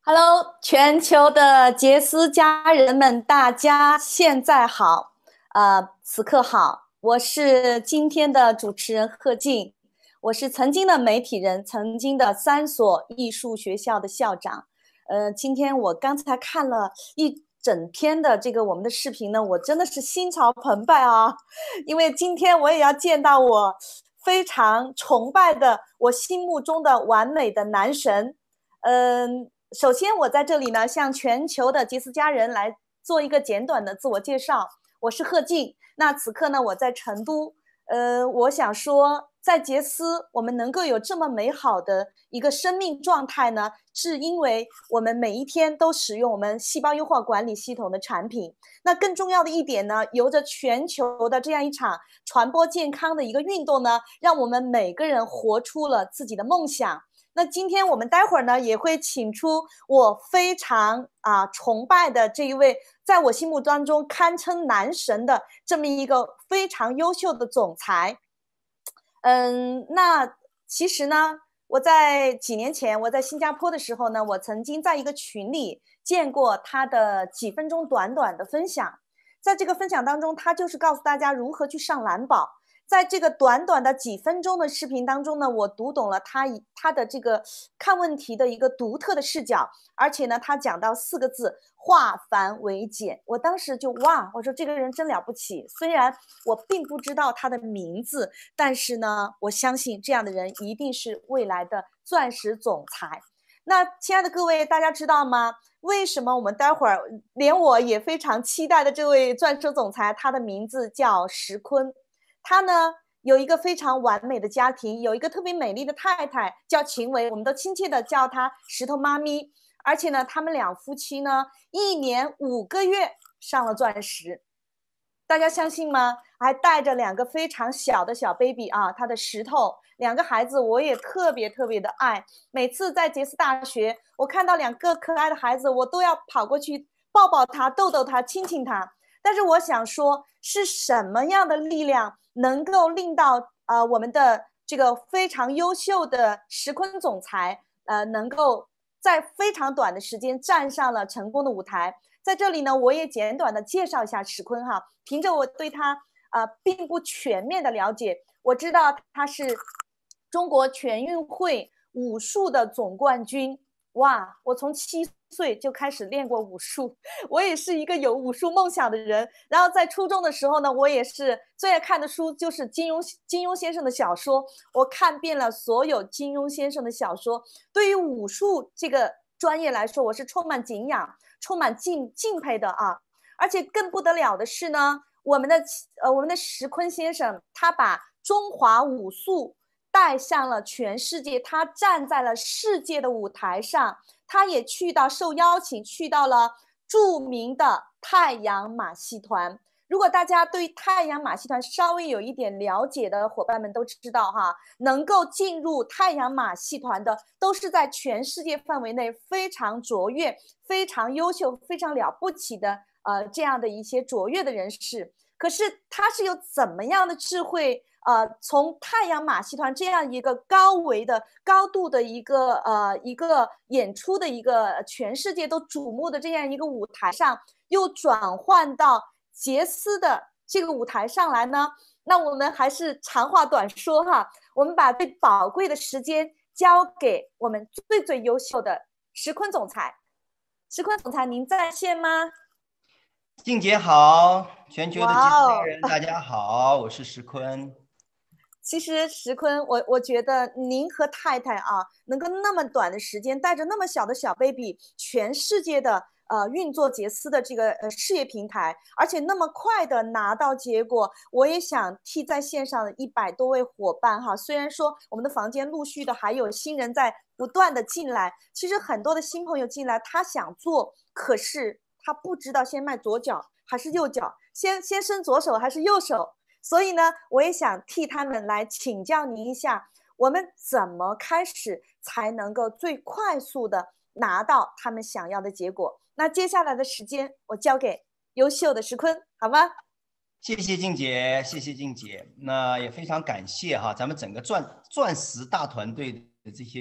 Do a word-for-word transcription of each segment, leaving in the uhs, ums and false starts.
Hello，全球的杰斯家人们，大家现在好，呃，此刻好，我是今天的主持人贺静，我是曾经的媒体人，曾经的三所艺术学校的校长，呃，今天我刚才看了一整天的这个我们的视频呢，我真的是心潮澎湃啊，因为今天我也要见到我非常崇拜的我心目中的完美的男神，嗯、呃。首先，我在这里呢，向全球的杰斯家人来做一个简短的自我介绍。我是贺静。那此刻呢，我在成都。呃，我想说，在杰斯，我们能够有这么美好的一个生命状态呢，是因为我们每一天都使用我们细胞优化管理系统的产品。那更重要的一点呢，由着全球的这样一场传播健康的一个运动呢，让我们每个人活出了自己的梦想。那今天我们待会儿呢也会请出我非常啊崇拜的这一位，在我心目当中堪称男神的这么一个非常优秀的总裁。嗯，那其实呢，我在几年前我在新加坡的时候呢，我曾经在一个群里见过他的几分钟短短的分享，在这个分享当中，他就是告诉大家如何去上蓝宝。在这个短短的几分钟的视频当中呢，我读懂了他他的这个看问题的一个独特的视角，而且呢，他讲到四个字：化繁为简。我当时就哇，我说这个人真了不起。虽然我并不知道他的名字，但是呢，我相信这样的人一定是未来的钻石总裁。那亲爱的各位，大家知道吗？为什么我们待会儿连我也非常期待的这位钻石总裁，他的名字叫石坤。他呢有一个非常完美的家庭，有一个特别美丽的太太叫秦薇，我们都亲切的叫她石头妈咪。而且呢，他们两夫妻呢一年五个月上了钻石，大家相信吗？还带着两个非常小的小 baby 啊，他的石头两个孩子，我也特别特别的爱。每次在杰斯大学，我看到两个可爱的孩子，我都要跑过去抱抱他、逗逗他、亲亲他。但是我想说，是什么样的力量能够令到呃我们的这个非常优秀的石坤总裁呃能够在非常短的时间站上了成功的舞台？在这里呢，我也简短的介绍一下石坤哈。凭着我对他呃并不全面的了解，我知道他是中国全运会武术的总冠军。哇，我从七岁就开始练过武术，我也是一个有武术梦想的人。然后在初中的时候呢，我也是最爱看的书就是金庸金庸先生的小说，我看遍了所有金庸先生的小说。对于武术这个专业来说，我是充满敬仰、充满敬敬佩的啊！而且更不得了的是呢，我们的呃我们的石坤先生，他把中华武术带向了全世界，他站在了世界的舞台上，他也去到受邀请去到了著名的太阳马戏团。如果大家对太阳马戏团稍微有一点了解的伙伴们都知道哈，能够进入太阳马戏团的都是在全世界范围内非常卓越、非常优秀、非常了不起的呃这样的一些卓越的人士。可是他是有怎么样的智慧？呃，从太阳马戏团这样一个高维的、高度的一个呃一个演出的一个全世界都瞩目的这样一个舞台上，又转换到杰斯的这个舞台上来呢？那我们还是长话短说哈，我们把最宝贵的时间交给我们最最优秀的石坤总裁。石坤总裁，您在线吗？ 静姐好，全球的吉斯家哇哦！ 人大家好，我是石坤。 其实石坤，我我觉得您和太太啊，能够那么短的时间带着那么小的小 baby，全世界的呃运作杰斯的这个呃事业平台，而且那么快的拿到结果，我也想替在线上的一百多位伙伴哈，虽然说我们的房间陆续的还有新人在不断的进来，其实很多的新朋友进来，他想做，可是他不知道先迈左脚还是右脚，先先伸左手还是右手。所以呢，我也想替他们来请教您一下，我们怎么开始才能够最快速的拿到他们想要的结果？那接下来的时间我交给优秀的石坤，好吗？ 谢谢静姐，谢谢静姐。那也非常感谢哈，咱们整个钻钻石大团队的这些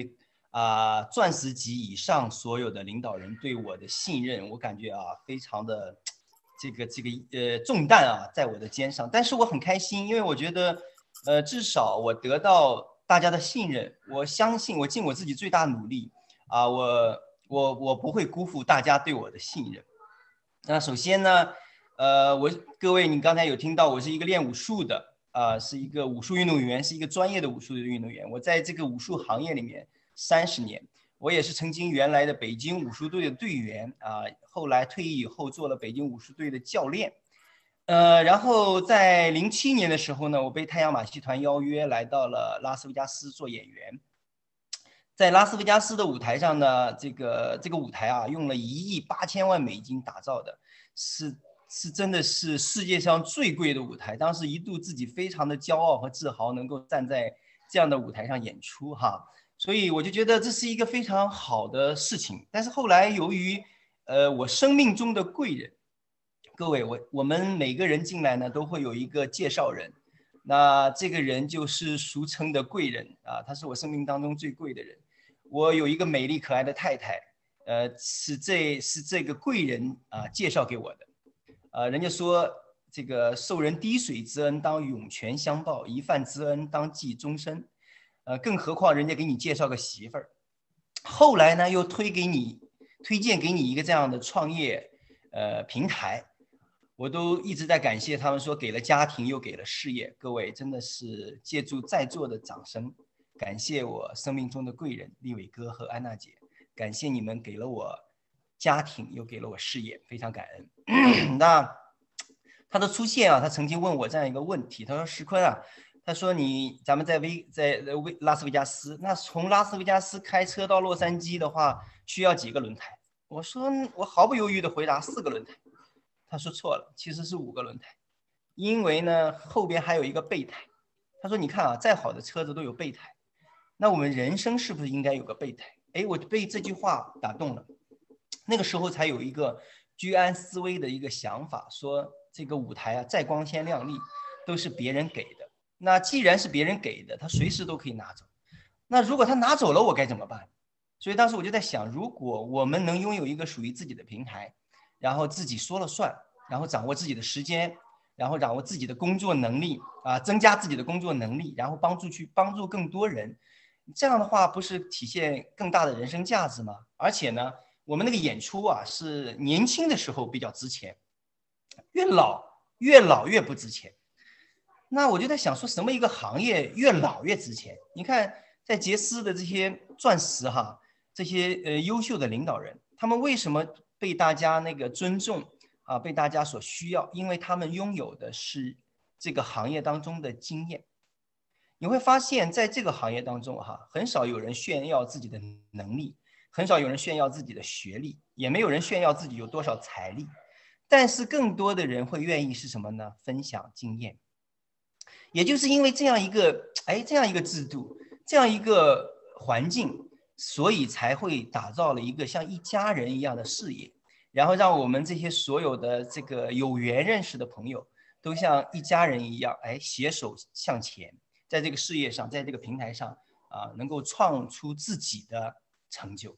啊、钻石级以上所有的领导人对我的信任，我感觉啊非常的这个这个呃重担啊在我的肩上，但是我很开心，因为我觉得呃至少我得到大家的信任，我相信我尽我自己最大努力啊、我我我不会辜负大家对我的信任。那首先呢，呃，我各位你刚才有听到我是一个练武术的啊、是一个武术运动员，是一个专业的武术的运动员。我在这个武术行业里面三十年，我也是曾经原来的北京武术队的队员啊、后来退役以后做了北京武术队的教练。呃，然后在零七年的时候呢，我被太阳马戏团邀约来到了拉斯维加斯做演员。在拉斯维加斯的舞台上呢，这个这个舞台啊，用了一亿八千万美金打造的，是是真的是世界上最贵的舞台。当时一度自己非常的骄傲和自豪，能够站在这样的舞台上演出哈，所以我就觉得这是一个非常好的事情。但是后来由于呃我生命中的贵人，各位我我们每个人进来呢都会有一个介绍人，那这个人就是俗称的贵人啊，他是我生命当中最贵的人。我有一个美丽可爱的太太，呃，是这是这个贵人啊介绍给我的。呃，人家说这个受人滴水之恩当涌泉相报，一饭之恩当记终身。呃，更何况人家给你介绍个媳妇儿，后来呢又推给你推荐给你一个这样的创业呃平台，我都一直在感谢他们，说给了家庭又给了事业。各位真的是借助在座的掌声，感谢我生命中的贵人立伟哥和安娜姐，感谢你们给了我家庭又给了我事业，非常感恩。那他的出现啊，他曾经问我这样一个问题，他说石坤啊，他说你咱们在威在威拉斯维加斯，那从拉斯维加斯开车到洛杉矶的话需要几个轮胎？我说我毫不犹豫的回答四个轮胎。他说错了，其实是五个轮胎，因为呢后边还有一个备胎。他说你看啊，再好的车子都有备胎，那我们人生是不是应该有个备胎？哎，我被这句话打动了。那个时候才有一个居安思危的一个想法，说这个舞台啊再光鲜亮丽都是别人给的，那既然是别人给的，他随时都可以拿走，那如果他拿走了我该怎么办？所以当时我就在想，如果我们能拥有一个属于自己的平台，然后自己说了算，然后掌握自己的时间，然后掌握自己的工作能力啊，增加自己的工作能力，然后帮助去帮助更多人，这样的话不是体现更大的人生价值吗？而且呢，我们那个演出啊是年轻的时候比较值钱，越老越老越不值钱。那我就在想说，什么一个行业越老越值钱？你看在杰斯的这些钻石哈，这些呃优秀的领导人，他们为什么被大家那个尊重啊，被大家所需要？因为他们拥有的是这个行业当中的经验。你会发现在这个行业当中哈，很少有人炫耀自己的能力，很少有人炫耀自己的学历，也没有人炫耀自己有多少财力，但是更多的人会愿意是什么呢？分享经验。也就是因为这样一个哎这样一个制度，这样一个环境，所以才会打造了一个像一家人一样的事业，然后让我们这些所有的这个有缘认识的朋友都像一家人一样，哎，携手向前，在这个事业上，在这个平台上啊，能够创出自己的成就。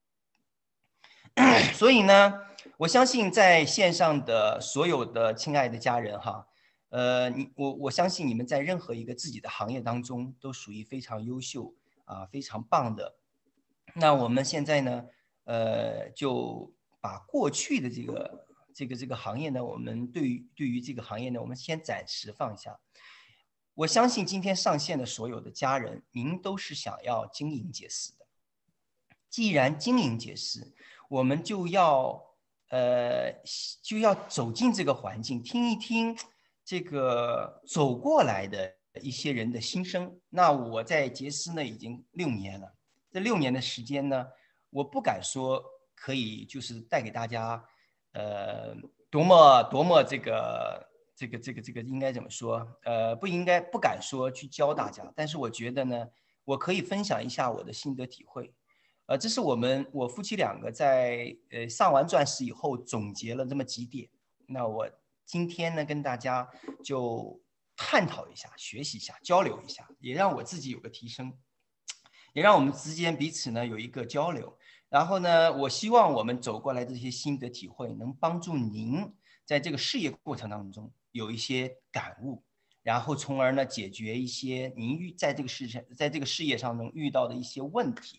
所以呢，我相信在线上的所有的亲爱的家人哈，呃，你我我相信你们在任何一个自己的行业当中都属于非常优秀啊，非常棒的。那我们现在呢，呃，就把过去的这个这个这个行业呢，我们对于对于这个行业呢，我们先暂时放下。我相信今天上线的所有的家人，您都是想要经营杰斯的。既然经营杰斯，我们就要呃就要走进这个环境，听一听这个走过来的一些人的心声。那我在杰斯呢已经六年了，这六年的时间呢，我不敢说可以就是带给大家呃多么多么这个这个这个这个应该怎么说？呃，不应该不敢说去教大家，但是我觉得呢，我可以分享一下我的心得体会。呃，这是我们我夫妻两个在呃上完钻石以后总结了这么几点。那我今天呢跟大家就探讨一下、学习一下、交流一下，也让我自己有个提升。 也让我们之间彼此呢有一个交流。然后呢，我希望我们走过来这些心得体会，能帮助您在这个事业过程当中有一些感悟，然后从而呢解决一些您遇在这个事情在这个事业上中遇到的一些问题。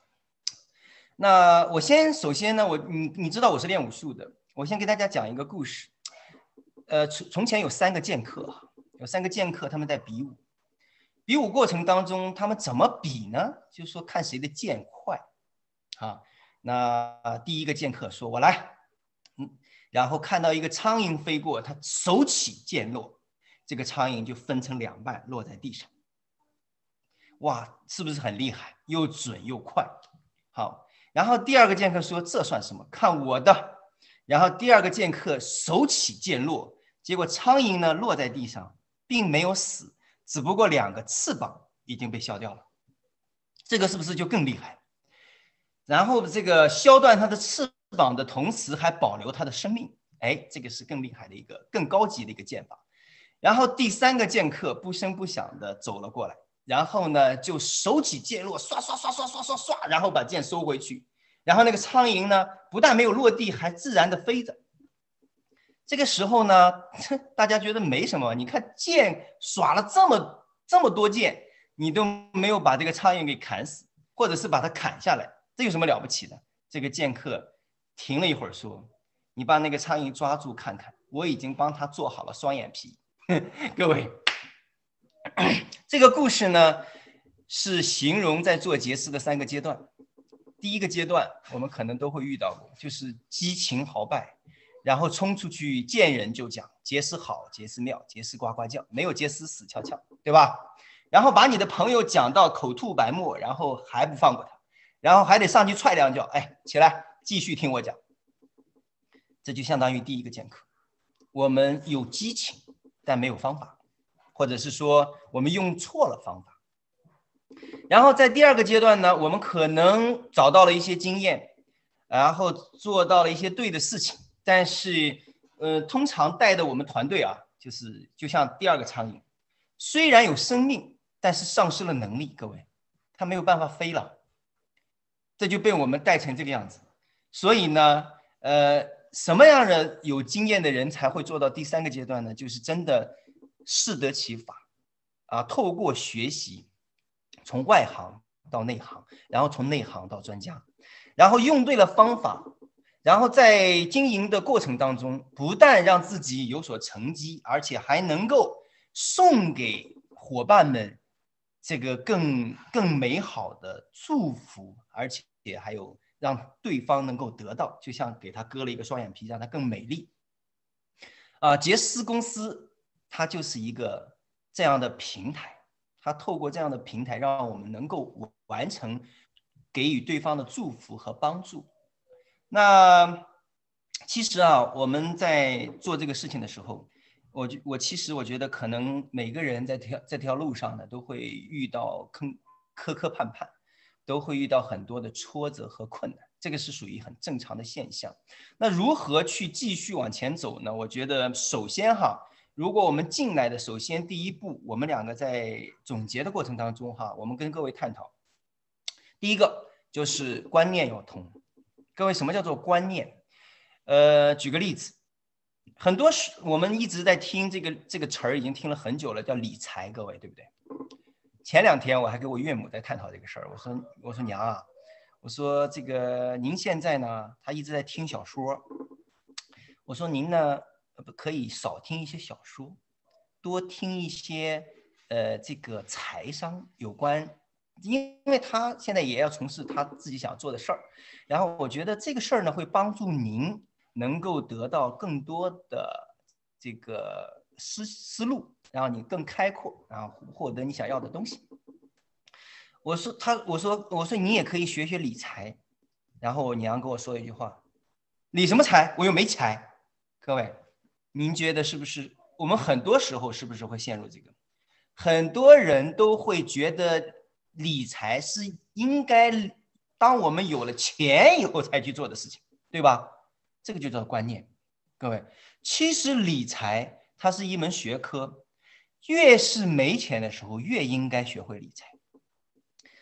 那我先首先呢，我你你知道我是练武术的，我先给大家讲一个故事。呃，从前有三个剑客，有三个剑客，他们在比武。比武过程当中，他们怎么比呢？就是说看谁的剑快。啊，那第一个剑客说：“我来。”嗯，然后看到一个苍蝇飞过，他手起剑落，这个苍蝇就分成两半，落在地上。哇，是不是很厉害？又准又快。好，然后第二个剑客说：“这算什么？看我的。”然后第二个剑客手起剑落，结果苍蝇呢落在地上，并没有死，只不过两个翅膀已经被削掉了。这个是不是就更厉害？然后这个削断它的翅膀的同时还保留它的生命，哎，这个是更厉害的一个更高级的一个剑法。然后第三个剑客不声不响的走了过来，然后呢就手起剑落，刷刷刷刷刷刷刷，然后把剑收回去。然后那个苍蝇呢不但没有落地，还自然的飞着。这个时候呢大家觉得没什么，你看剑耍了这么这么多剑，你都没有把这个苍蝇给砍死，或者是把它砍下来，这有什么了不起的？这个剑客停了一会儿说：“你把那个苍蝇抓住看看，我已经帮他做好了双眼皮。”各位，这个故事呢是形容在做结师的三个阶段。第一个阶段我们可能都会遇到过，就是激情豪迈，然后冲出去见人就讲结师好，结师妙，结师呱呱叫，没有结师死翘翘，对吧？然后把你的朋友讲到口吐白沫，然后还不放过他，然后还得上去踹两脚，哎，起来继续听我讲。这就相当于第一个剑客，我们有激情但没有方法，或者是说我们用错了方法。然后在第二个阶段呢，我们可能找到了一些经验，然后做到了一些对的事情，但是呃，通常带的我们团队啊，就是就像第二个苍蝇，虽然有生命，但是丧失了能力，各位，他没有办法飞了，这就被我们带成这个样子。所以呢，呃，什么样的有经验的人才会做到第三个阶段呢？就是真的适得其法啊，透过学习，从外行到内行，然后从内行到专家，然后用对了方法，然后在经营的过程当中，不但让自己有所成绩，而且还能够送给伙伴们这个更更美好的祝福，而且还有让对方能够得到，就像给他割了一个双眼皮，让他更美丽。啊，杰斯公司它就是一个这样的平台，它透过这样的平台，让我们能够完成给予对方的祝福和帮助。那其实啊，我们在做这个事情的时候，我我其实我觉得可能每个人在这条这条路上呢，都会遇到坑磕磕绊绊，都会遇到很多的挫折和困难，这个是属于很正常的现象。那如何去继续往前走呢？我觉得首先哈，如果我们进来的，首先第一步，我们两个在总结的过程当中哈，我们跟各位探讨，第一个就是观念要通。各位，什么叫做观念？呃，举个例子，很多我们一直在听这个这个词儿，已经听了很久了，叫理财，各位对不对？前两天我还跟我岳母在探讨这个事儿，我说我说娘啊，我说这个您现在呢，他一直在听小说，我说您呢可以少听一些小说，多听一些呃这个财商有关。因为他现在也要从事他自己想做的事儿，然后我觉得这个事儿呢会帮助您能够得到更多的这个思思路，然后你更开阔，然后获得你想要的东西。我说他，我说我说你也可以学学理财，然后我娘跟我说一句话：理什么财？我又没财。各位，您觉得是不是？我们很多时候是不是会陷入这个？很多人都会觉得理财是应该当我们有了钱以后才去做的事情，对吧？这个就叫观念。各位，其实理财它是一门学科，越是没钱的时候越应该学会理财。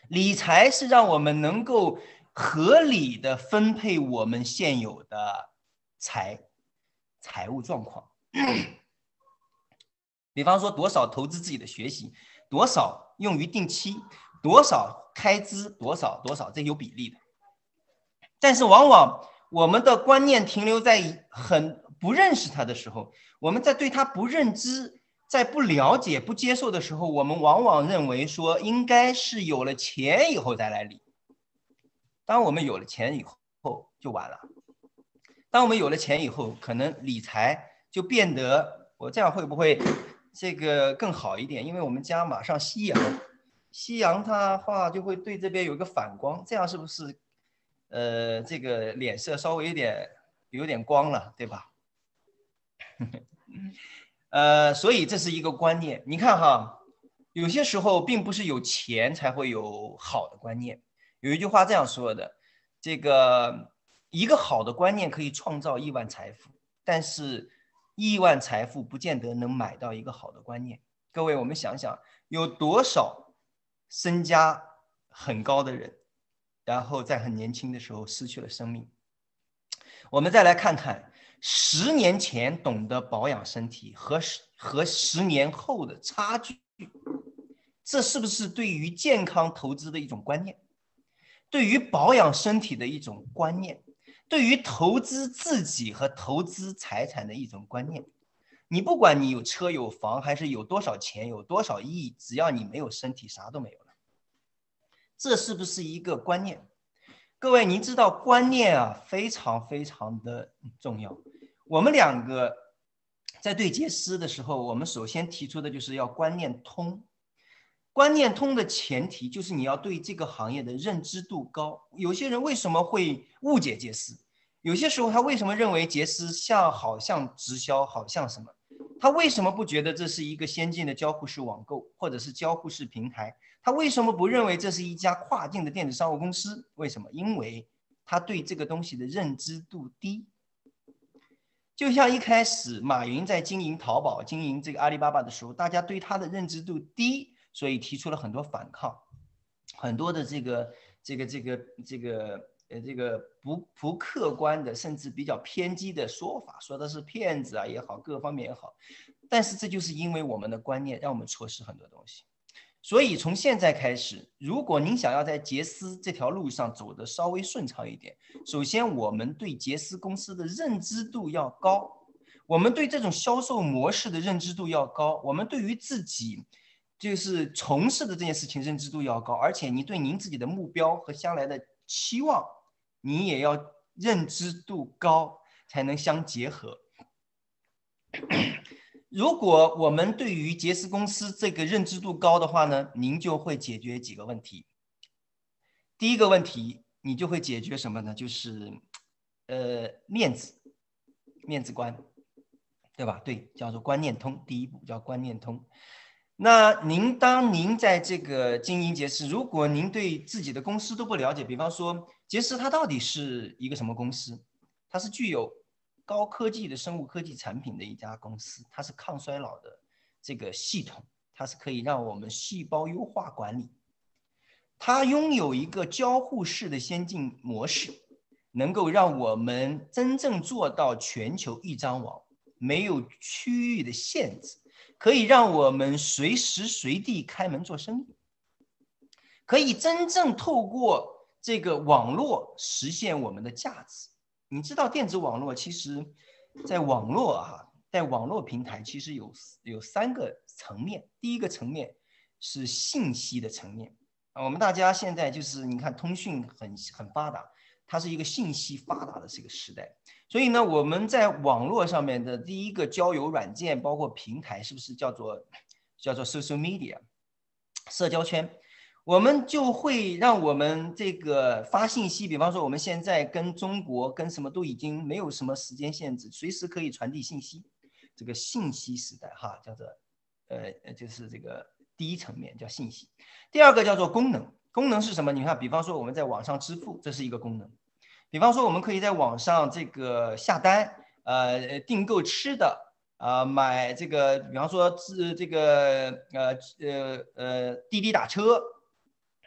理财是让我们能够合理的分配我们现有的财财务状况。比方说多少投资自己的学习，多少用于定期，多少开支，多少多少，这有比例的。但是往往我们的观念停留在很不认识它的时候，我们在对它不认知，在不了解不接受的时候，我们往往认为说应该是有了钱以后再来理。当我们有了钱以后就完了。当我们有了钱以后，可能理财就变得，我这样会不会这个更好一点？因为我们家马上夕阳，夕阳它话就会对这边有一个反光，这样是不是呃这个脸色稍微有点有点光了，对吧？呃，所以这是一个观念。你看哈，有些时候并不是有钱才会有好的观念。有一句话这样说的，这个一个好的观念可以创造亿万财富，但是亿万财富不见得能买到一个好的观念。各位，我们想想，有多少身家很高的人，然后在很年轻的时候失去了生命。我们再来看看十年前懂得保养身体和和十年后的差距，这是不是对于健康投资的一种观念？对于保养身体的一种观念，对于投资自己和投资财产的一种观念。你不管你有车有房，还是有多少钱，有多少亿，只要你没有身体，啥都没有了。这是不是一个观念？各位，您知道观念啊，非常非常的重要。我们两个在对接师的时候，我们首先提出的就是要观念通。观念通的前提就是你要对这个行业的认知度高。有些人为什么会误解杰斯？有些时候他为什么认为杰斯像好像直销，好像什么？他为什么不觉得这是一个先进的交互式网购或者是交互式平台？他为什么不认为这是一家跨境的电子商务公司？为什么？因为他对这个东西的认知度低。就像一开始马云在经营淘宝、经营这个阿里巴巴的时候，大家对他的认知度低，所以提出了很多反抗，很多的这个这个这个这个呃这个不不客观的，甚至比较偏激的说法，说的是骗子啊也好，各方面也好。但是这就是因为我们的观念让我们错失很多东西。所以从现在开始，如果您想要在杰斯这条路上走得稍微顺畅一点，首先我们对杰斯公司的认知度要高，我们对这种销售模式的认知度要高，我们对于自己就是从事的这件事情认知度要高，而且你对您自己的目标和将来的期望，你也要认知度高，才能相结合。如果我们对于杰斯公司这个认知度高的话呢，您就会解决几个问题。第一个问题，你就会解决什么呢？就是呃面子，面子观，对吧？对，叫做观念通。第一步叫观念通。那您当您在这个经营杰斯，如果您对自己的公司都不了解，比方说杰斯它到底是一个什么公司？它是具有高科技的生物科技产品的一家公司，它是抗衰老的这个系统，它是可以让我们细胞优化管理。它拥有一个交互式的先进模式，能够让我们真正做到全球一张网，没有区域的限制，可以让我们随时随地开门做生意，可以真正透过这个网络实现我们的价值。你知道电子网络其实在网络啊，在网络平台其实有有三个层面。第一个层面是信息的层面啊，我们大家现在就是你看通讯很很发达，它是一个信息发达的这个时代，所以呢，我们在网络上面的第一个交友软件，包括平台，是不是叫做叫做 social media 社交圈？我们就会让我们这个发信息，比方说我们现在跟中国跟什么都已经没有什么时间限制，随时可以传递信息。这个信息时代哈，叫做呃就是这个第一层面叫信息。第二个叫做功能，功能是什么？你看，比方说我们在网上支付，这是一个功能。比方说我们可以在网上这个下单，呃订购吃的。啊、呃，买这个，比方说是这个呃呃呃滴滴打车，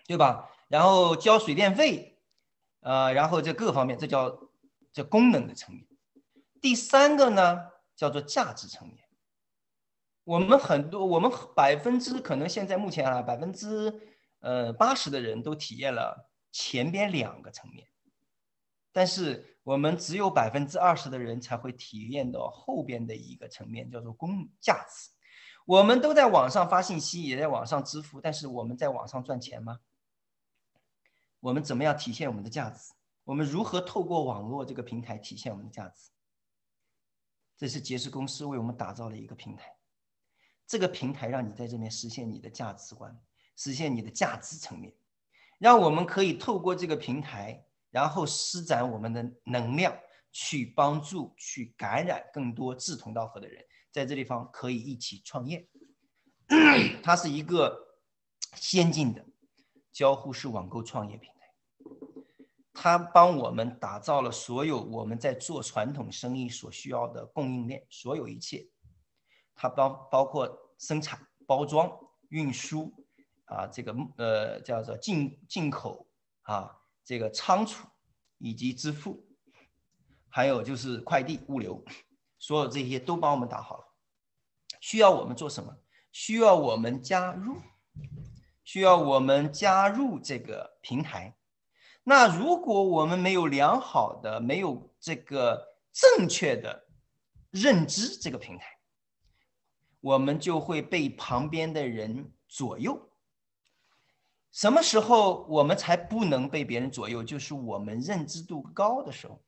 对吧？然后交水电费，呃，然后这各个方面，这叫这功能的层面。第三个呢，叫做价值层面。我们很多，我们百分之可能现在目前啊，百分之呃八十的人都体验了前边两个层面，但是我们只有百分之二十的人才会体验到后边的一个层面，叫做公价值。我们都在网上发信息，也在网上支付，但是我们在网上赚钱吗？我们怎么样体现我们的价值？我们如何透过网络这个平台体现我们的价值？这是杰斯公司为我们打造的一个平台，这个平台让你在这边实现你的价值观，实现你的价值层面，让我们可以透过这个平台，然后施展我们的能量，去帮助、去感染更多志同道合的人，在这地方可以一起创业。它是一个先进的交互式网购创业平台，它帮我们打造了所有我们在做传统生意所需要的供应链，所有一切，它包包括生产、包装、运输啊，这个呃叫做进进口啊，这个仓储以及支付，还有就是快递物流，所有这些都帮我们打好了。需要我们做什么？需要我们加入，需要我们加入这个平台。那如果我们没有良好的、没有这个正确的认知这个平台，我们就会被旁边的人左右。什么时候我们才不能被别人左右？就是我们认知度高的时候。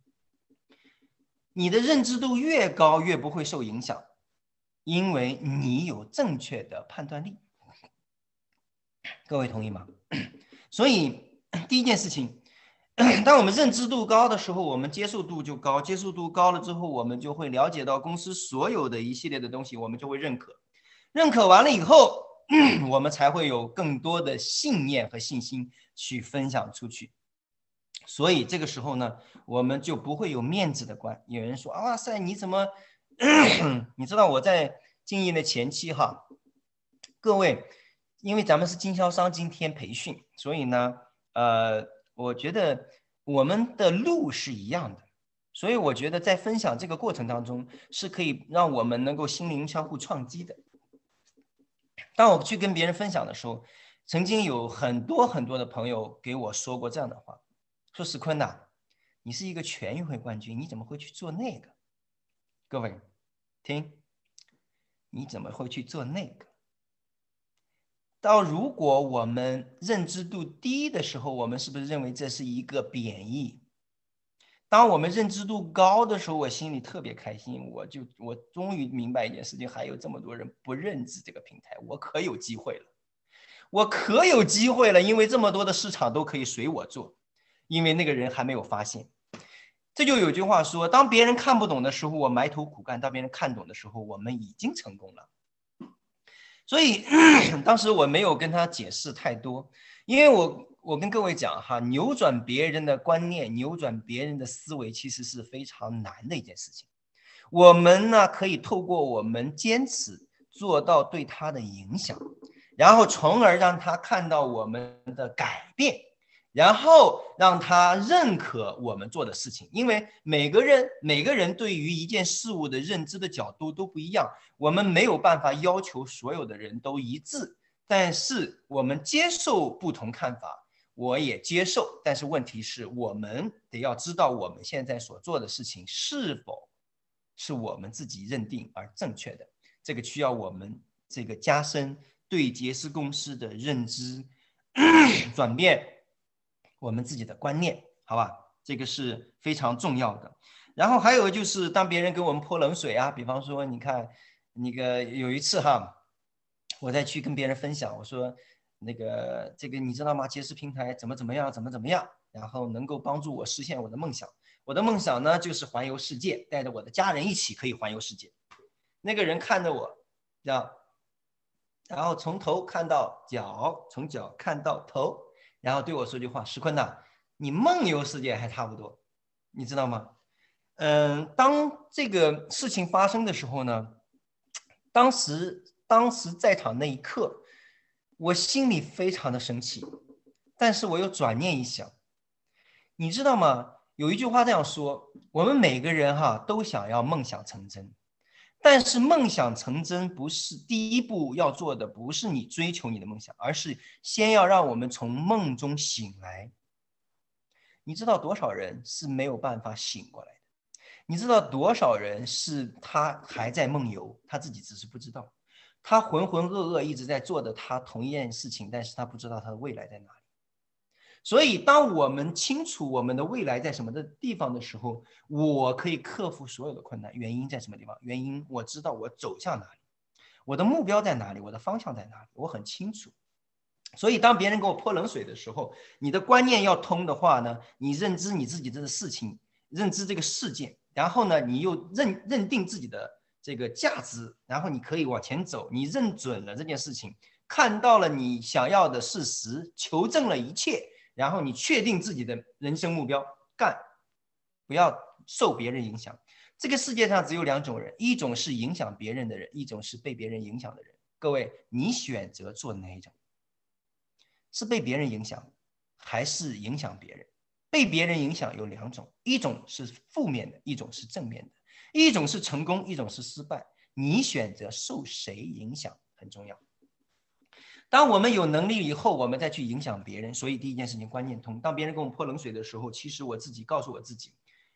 你的认知度越高，越不会受影响，因为你有正确的判断力。各位同意吗？所以第一件事情，当我们认知度高的时候，我们接受度就高，接受度高了之后，我们就会了解到公司所有的一系列的东西，我们就会认可。认可完了以后，我们才会有更多的信念和信心去分享出去。所以这个时候呢，我们就不会有面子的关。有人说：“哇塞，你怎么？你知道我在经营的前期哈，各位，因为咱们是经销商，今天培训，所以呢，呃，我觉得我们的路是一样的。所以我觉得在分享这个过程当中，是可以让我们能够心灵相互撞击的。当我去跟别人分享的时候，曾经有很多很多的朋友给我说过这样的话。”说石坤呐，你是一个全运会冠军，你怎么会去做那个？各位，听，你怎么会去做那个？到如果我们认知度低的时候，我们是不是认为这是一个贬义？当我们认知度高的时候，我心里特别开心，我就我终于明白一件事情，还有这么多人不认知这个平台，我可有机会了，我可有机会了，因为这么多的市场都可以随我做。因为那个人还没有发现，这就有句话说：当别人看不懂的时候，我埋头苦干；当别人看懂的时候，我们已经成功了。所以当时我没有跟他解释太多，因为我我跟各位讲哈，扭转别人的观念，扭转别人的思维，其实是非常难的一件事情。我们呢，可以透过我们坚持做到对他的影响，然后从而让他看到我们的改变。然后让他认可我们做的事情，因为每个人每个人对于一件事物的认知的角度都不一样，我们没有办法要求所有的人都一致，但是我们接受不同看法，我也接受，但是问题是我们得要知道我们现在所做的事情是否是我们自己认定而正确的，这个需要我们这个加深对杰斯公司的认知转变我们自己的观念，好吧，这个是非常重要的。然后还有就是，当别人给我们泼冷水啊，比方说，你看那个有一次哈，我再去跟别人分享，我说那个这个你知道吗？杰斯平台怎么怎么样，怎么怎么样，然后能够帮助我实现我的梦想。我的梦想呢，就是环游世界，带着我的家人一起可以环游世界。那个人看着我，这样，然后从头看到脚，从脚看到头。然后对我说句话：“石坤呐，你梦游世界还差不多，你知道吗？”嗯，当这个事情发生的时候呢，当时当时在场那一刻， 我心里非常的生气，但是我又转念一想，你知道吗？有一句话这样说，我们每个人哈都想要梦想成真，但是梦想成真不是第一步要做的，不是你追求你的梦想，而是先要让我们从梦中醒来。你知道多少人是没有办法醒过来的？你知道多少人是他还在梦游，他自己只是不知道，他浑浑噩噩一直在做的他同一件事情，但是他不知道他的未来在哪里。所以当我们清楚我们的未来在什么的地方的时候，我可以克服所有的困难。原因在什么地方？原因我知道我走向哪里，我的目标在哪里，我的方向在哪里，我很清楚。所以当别人给我泼冷水的时候，你的观念要通的话呢，你认知你自己这个事情，认知这个事件，然后呢你又认认定自己的这个价值，然后你可以往前走，你认准了这件事情，看到了你想要的事实，求证了一切，然后你确定自己的人生目标，干，不要受别人影响。这个世界上只有两种人，一种是影响别人的人，一种是被别人影响的人。各位，你选择做哪一种？是被别人影响还是影响别人？被别人影响有两种，一种是负面的，一种是正面的，一种是成功，一种是失败。你选择受谁影响很重要。当我们有能力以后，我们再去影响别人。所以第一件事情，观念通。当别人给我们泼冷水的时候，其实我自己告诉我自己，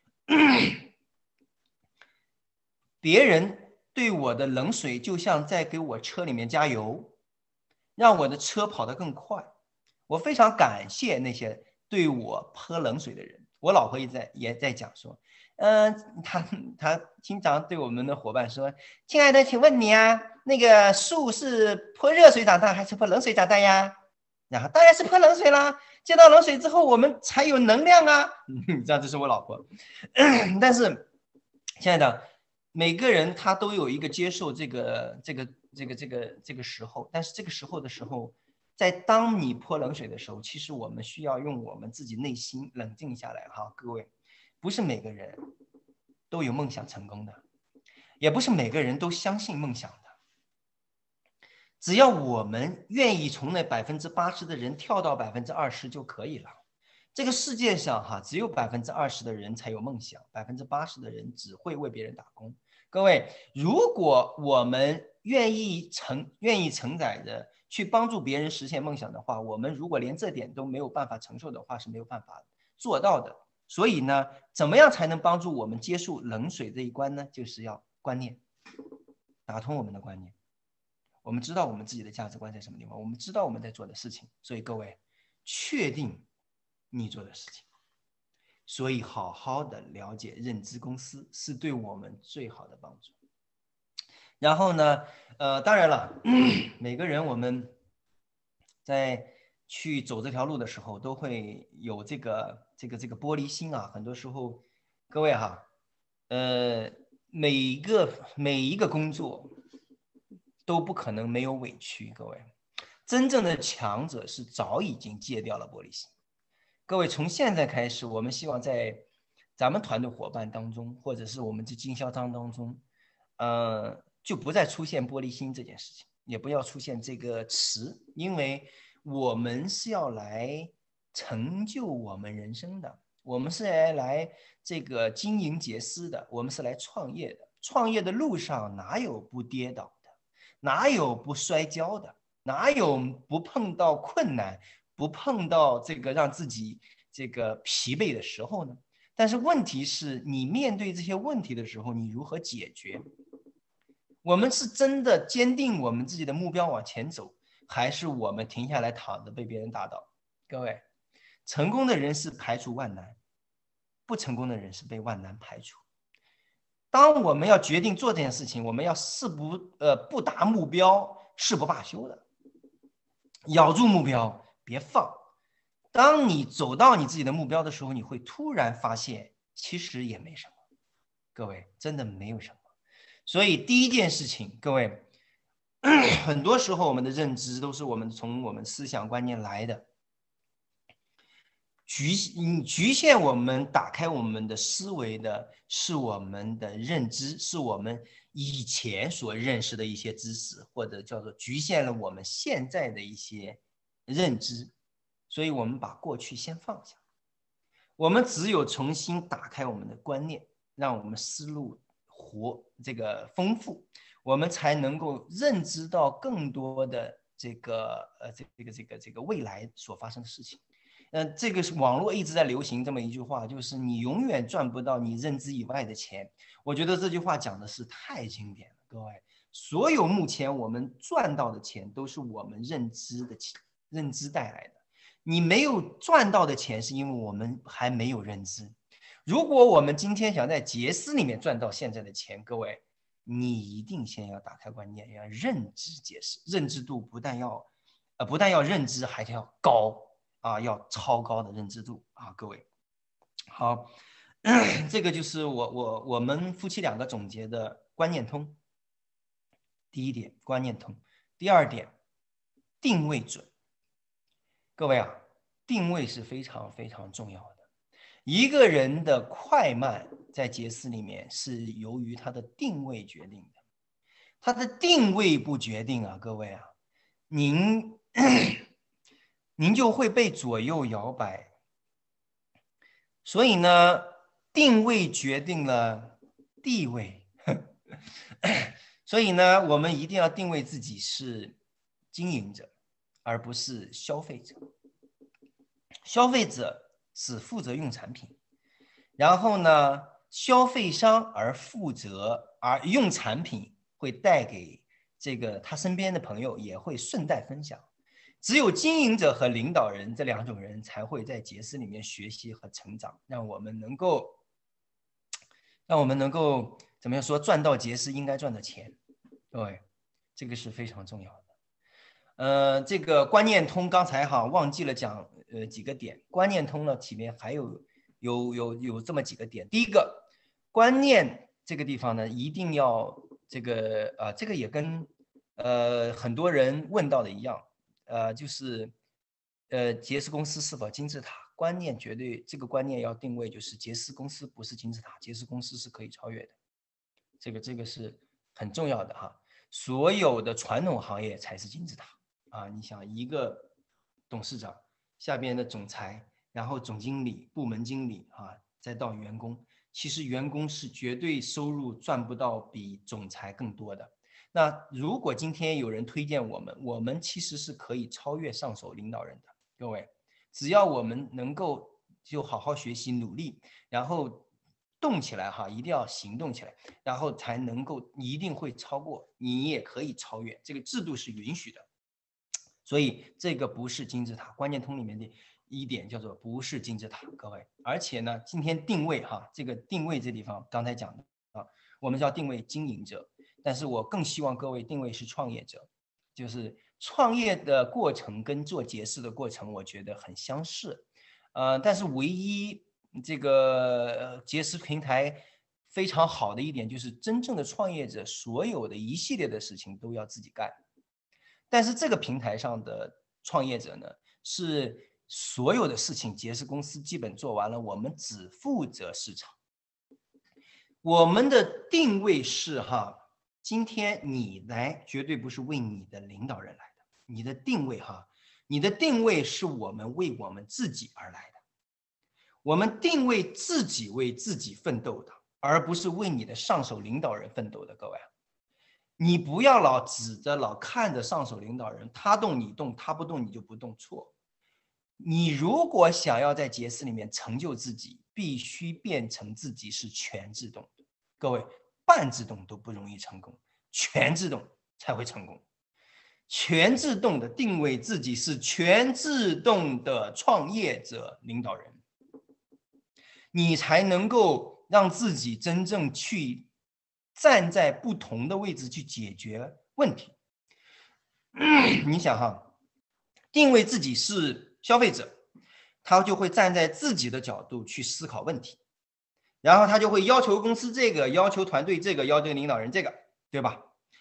别人对我的冷水就像在给我车里面加油，让我的车跑得更快。我非常感谢那些对我泼冷水的人。我老婆也在也在讲说，嗯、呃，他他经常对我们的伙伴说：“亲爱的，请问你啊，那个树是泼热水长大还是泼冷水长大呀？”然后当然是泼冷水啦，接到冷水之后，我们才有能量啊。你知道这是我老婆，但是亲爱的，每个人他都有一个接受这个这个这个这个这个时候，但是这个时候的时候。在当你泼冷水的时候，其实我们需要用我们自己内心冷静下来哈，各位，不是每个人都有梦想成功的，也不是每个人都相信梦想的。只要我们愿意从那百分之八十的人跳到百分之二十就可以了。这个世界上哈，只有百分之二十的人才有梦想，百分之八十的人只会为别人打工。各位，如果我们愿意承愿意承载着。去帮助别人实现梦想的话，我们如果连这点都没有办法承受的话，是没有办法做到的。所以呢，怎么样才能帮助我们接受冷水这一关呢？就是要观念，打通我们的观念。我们知道我们自己的价值观在什么地方，我们知道我们在做的事情。所以各位，确定你做的事情。所以好好的了解认知公司是对我们最好的帮助。然后呢，呃，当然了，每个人我们在去走这条路的时候，都会有这个这个这个玻璃心啊。很多时候，各位哈，呃，每一个每一个工作都不可能没有委屈。各位，真正的强者是早已经戒掉了玻璃心。各位，从现在开始，我们希望在咱们团队伙伴当中，或者是我们这经销商当中，呃。就不再出现玻璃心这件事情，也不要出现这个词，因为我们是要来成就我们人生的，我们是来这个经营杰斯的，我们是来创业的。创业的路上哪有不跌倒的，哪有不摔跤的，哪有不碰到困难，不碰到这个让自己这个疲惫的时候呢？但是问题是你面对这些问题的时候，你如何解决？我们是真的坚定我们自己的目标往前走，还是我们停下来躺着被别人打倒？各位，成功的人是排除万难，不成功的人是被万难排除。当我们要决定做这件事情，我们要誓不呃不达目标誓不罢休的，咬住目标别放。当你走到你自己的目标的时候，你会突然发现其实也没什么。各位，真的没有什么。所以第一件事情，各位，很多时候我们的认知都是我们从我们思想观念来的。 局嗯局限我们打开我们的思维的是我们的认知，是我们以前所认识的一些知识，或者叫做局限了我们现在的一些认知。所以我们把过去先放下，我们只有重新打开我们的观念，让我们思路活这个丰富，我们才能够认知到更多的这个呃这个这个这个未来所发生的事情。呃，这个是网络一直在流行这么一句话，就是你永远赚不到你认知以外的钱。我觉得这句话讲的是太经典了，各位，所有目前我们赚到的钱都是我们认知的认知带来的。你没有赚到的钱，是因为我们还没有认知。如果我们今天想在杰斯里面赚到现在的钱，各位，你一定先要打开观念，要认知杰斯，认知度不但要，呃，不但要认知，还要高啊，要超高的认知度啊，各位。好，这个就是我我我们夫妻两个总结的观念通。第一点，观念通；第二点，定位准。各位啊，定位是非常非常重要的。一个人的快慢在杰斯里面是由于他的定位决定的。他的定位不决定啊，各位啊，您您就会被左右摇摆。所以呢，定位决定了地位。所以呢，我们一定要定位自己是经营者，而不是消费者。消费者只负责用产品，然后呢，消费商而负责而用产品会带给这个他身边的朋友，也会顺带分享。只有经营者和领导人这两种人才会在杰斯里面学习和成长，让我们能够，让我们能够怎么样说赚到杰斯应该赚的钱。对，这个是非常重要的。呃，这个观念通刚才哈忘记了讲呃几个点，观念通呢里面还有有有有这么几个点。第一个，观念这个地方呢一定要这个啊、呃，这个也跟呃很多人问到的一样，呃就是呃杰斯公司是否金字塔？观念绝对这个观念要定位就是杰斯公司不是金字塔，杰斯公司是可以超越的，这个这个是很重要的哈。所有的传统行业才是金字塔。啊，你想一个董事长下边的总裁，然后总经理、部门经理啊，再到员工，其实员工是绝对收入赚不到比总裁更多的。那如果今天有人推荐我们，我们其实是可以超越上手领导人的。各位，只要我们能够就好好学习、努力，然后动起来哈，一定要行动起来，然后才能够一定会超过，你也可以超越，这个制度是允许的。所以这个不是金字塔，观念通里面的一点叫做不是金字塔，各位。而且呢，今天定位哈，这个定位这地方刚才讲的啊，我们叫定位经营者，但是我更希望各位定位是创业者，就是创业的过程跟做杰斯的过程，我觉得很相似，呃，但是唯一这个杰斯平台非常好的一点就是真正的创业者，所有的一系列的事情都要自己干。但是这个平台上的创业者呢，是所有的事情杰斯公司基本做完了，我们只负责市场。我们的定位是哈，今天你来绝对不是为你的领导人来的，你的定位哈，你的定位是我们为我们自己而来的，我们定位自己为自己奋斗的，而不是为你的上手领导人奋斗的，各位。你不要老指着老看着上手领导人，他动你动，他不动你就不动，错。你如果想要在杰斯里面成就自己，必须变成自己是全自动的。各位，半自动都不容易成功，全自动才会成功。全自动的定位自己是全自动的创业者领导人，你才能够让自己真正去站在不同的位置去解决问题。你想哈，定位自己是消费者，他就会站在自己的角度去思考问题，然后他就会要求公司这个，要求团队这个，要求领导人这个，对吧？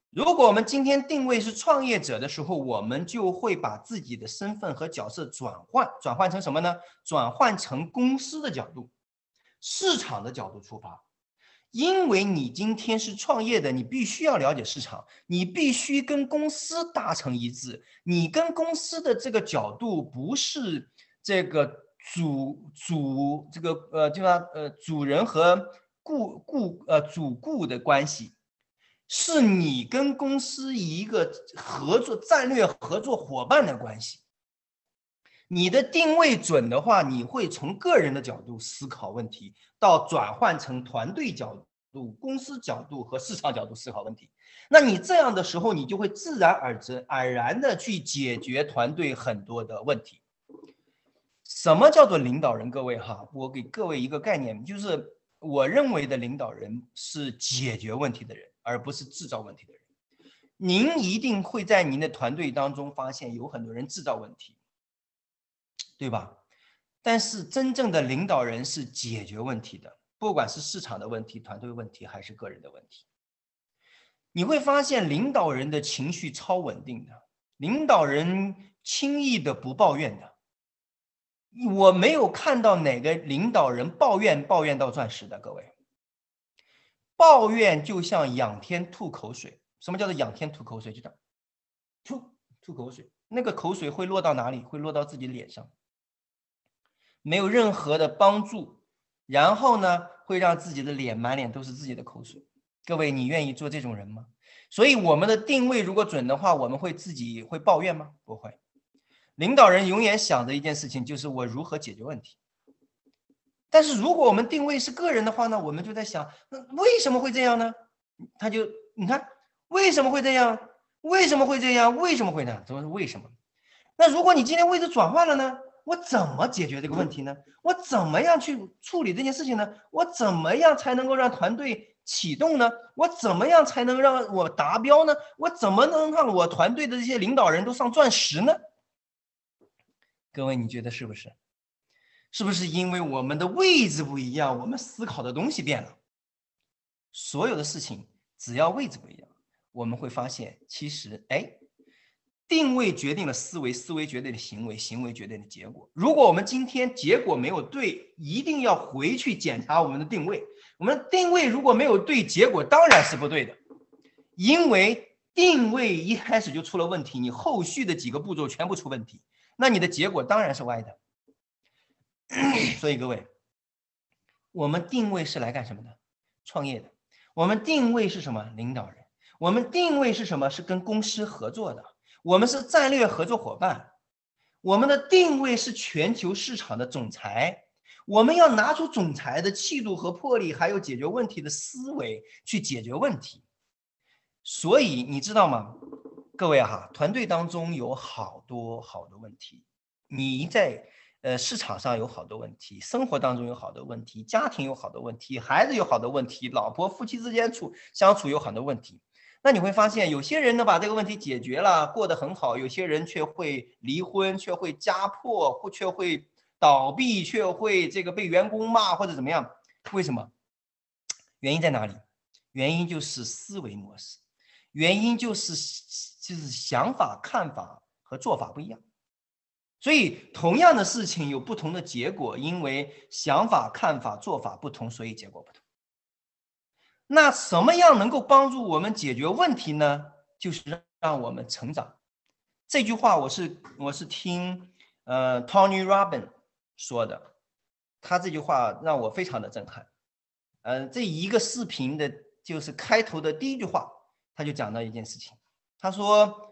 如果我们今天定位是创业者的时候，我们就会把自己的身份和角色转换，转换成什么呢？转换成公司的角度、市场的角度出发。因为你今天是创业的，你必须要了解市场，你必须跟公司达成一致。你跟公司的这个角度不是这个主主这个呃，就像呃主人和雇雇呃主顾的关系。是你跟公司一个合作战略合作伙伴的关系。你的定位准的话，你会从个人的角度思考问题，到转换成团队角度、公司角度和市场角度思考问题。那你这样的时候，你就会自然而而然的去解决团队很多的问题。什么叫做领导人？各位哈，我给各位一个概念，就是我认为的领导人是解决问题的人，而不是制造问题的人。您一定会在您的团队当中发现有很多人制造问题，对吧？但是真正的领导人是解决问题的，不管是市场的问题、团队问题还是个人的问题。你会发现领导人的情绪超稳定的，领导人轻易的不抱怨的。我没有看到哪个领导人抱怨抱怨到钻石的，各位。抱怨就像仰天吐口水。什么叫做仰天吐口水？就这样吐吐口水，那个口水会落到哪里？会落到自己脸上，没有任何的帮助。然后呢，会让自己的脸满脸都是自己的口水。各位，你愿意做这种人吗？所以我们的定位如果准的话，我们会自己会抱怨吗？不会。领导人永远想的一件事情就是我如何解决问题。但是如果我们定位是个人的话呢，我们就在想，那为什么会这样呢？他就你看为什么会这样？为什么会这样？为什么会这样？怎么是为什么？那如果你今天位置转换了呢？我怎么解决这个问题呢？我怎么样去处理这件事情呢？我怎么样才能够让团队启动呢？我怎么样才能让我达标呢？我怎么能让我团队的这些领导人都上钻石呢？各位，你觉得是不是？是不是因为我们的位置不一样，我们思考的东西变了？所有的事情只要位置不一样，我们会发现其实哎，定位决定了思维，思维决定了行为，行为决定了结果。如果我们今天结果没有对，一定要回去检查我们的定位。我们的定位如果没有对，结果当然是不对的。因为定位一开始就出了问题，你后续的几个步骤全部出问题，那你的结果当然是歪的。所以各位，我们定位是来干什么的？创业的。我们定位是什么？领导人。我们定位是什么？是跟公司合作的。我们是战略合作伙伴。我们的定位是全球市场的总裁。我们要拿出总裁的气度和魄力，还有解决问题的思维去解决问题。所以你知道吗？各位哈，团队当中有好多好多问题。你在呃，市场上有好多问题，生活当中有好多问题，家庭有好多问题，孩子有好多问题，老婆夫妻之间处相处有很多问题。那你会发现，有些人呢把这个问题解决了，过得很好；有些人却会离婚，却会家破，或却会倒闭，却会这个被员工骂或者怎么样。为什么？原因在哪里？原因就是思维模式，原因就是就是想法、看法和做法不一样。所以同样的事情有不同的结果，因为想法、看法、做法不同，所以结果不同。那什么样能够帮助我们解决问题呢？就是让我们成长。这句话我是我是听呃 Tony Robbins 说的，他这句话让我非常的震撼。呃，这一个视频的就是开头的第一句话，他就讲到一件事情，他说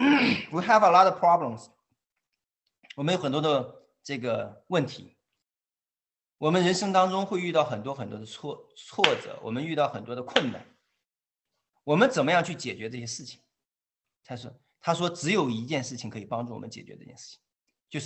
We have a lot of problems。我们有很多的这个问题，我们人生当中会遇到很多很多的挫挫折，我们遇到很多的困难，我们怎么样去解决这些事情？他说，他说只有一件事情可以帮助我们解决这件事情，就是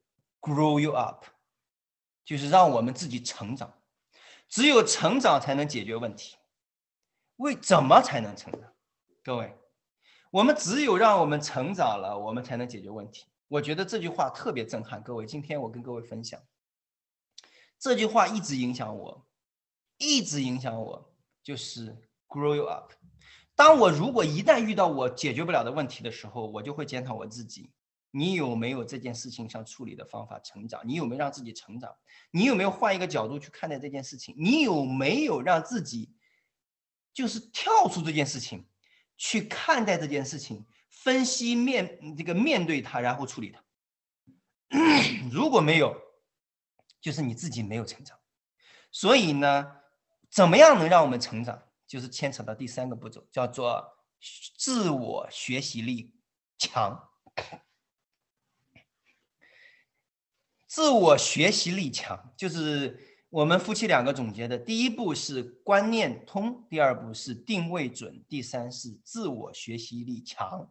grow you up， 就是让我们自己成长，只有成长才能解决问题。为怎么才能成长？各位，我们只有让我们成长了，我们才能解决问题。我觉得这句话特别震撼，各位，今天我跟各位分享，这句话一直影响我，一直影响我，就是 grow you up。 当我如果一旦遇到我解决不了的问题的时候，我就会检讨我自己，你有没有这件事情上处理的方法成长？你有没有让自己成长？你有没有换一个角度去看待这件事情？你有没有让自己就是跳出这件事情，去看待这件事情，分析面这个面对它，然后处理它？如果没有，就是你自己没有成长。所以呢，怎么样能让我们成长？就是牵扯到第三个步骤，叫做自我学习力强。自我学习力强，就是我们夫妻两个总结的：第一步是观念通，第二步是定位准，第三是自我学习力强。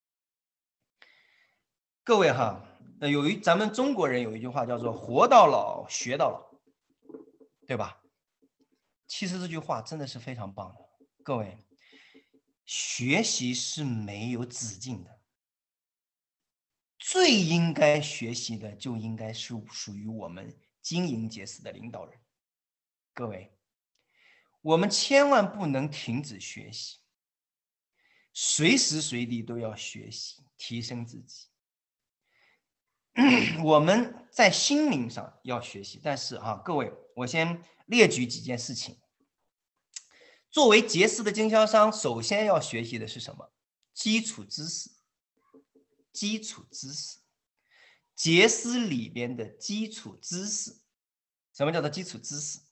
各位哈，有一咱们中国人有一句话叫做“活到老，学到老”，对吧？其实这句话真的是非常棒的。各位，学习是没有止境的，最应该学习的就应该是属于我们经营杰斯的领导人。各位，我们千万不能停止学习，随时随地都要学习，提升自己。我们在心灵上要学习，但是哈、啊，各位，我先列举几件事情。作为杰斯的经销商，首先要学习的是什么？基础知识。基础知识，杰斯里边的基础知识。什么叫做基础知识？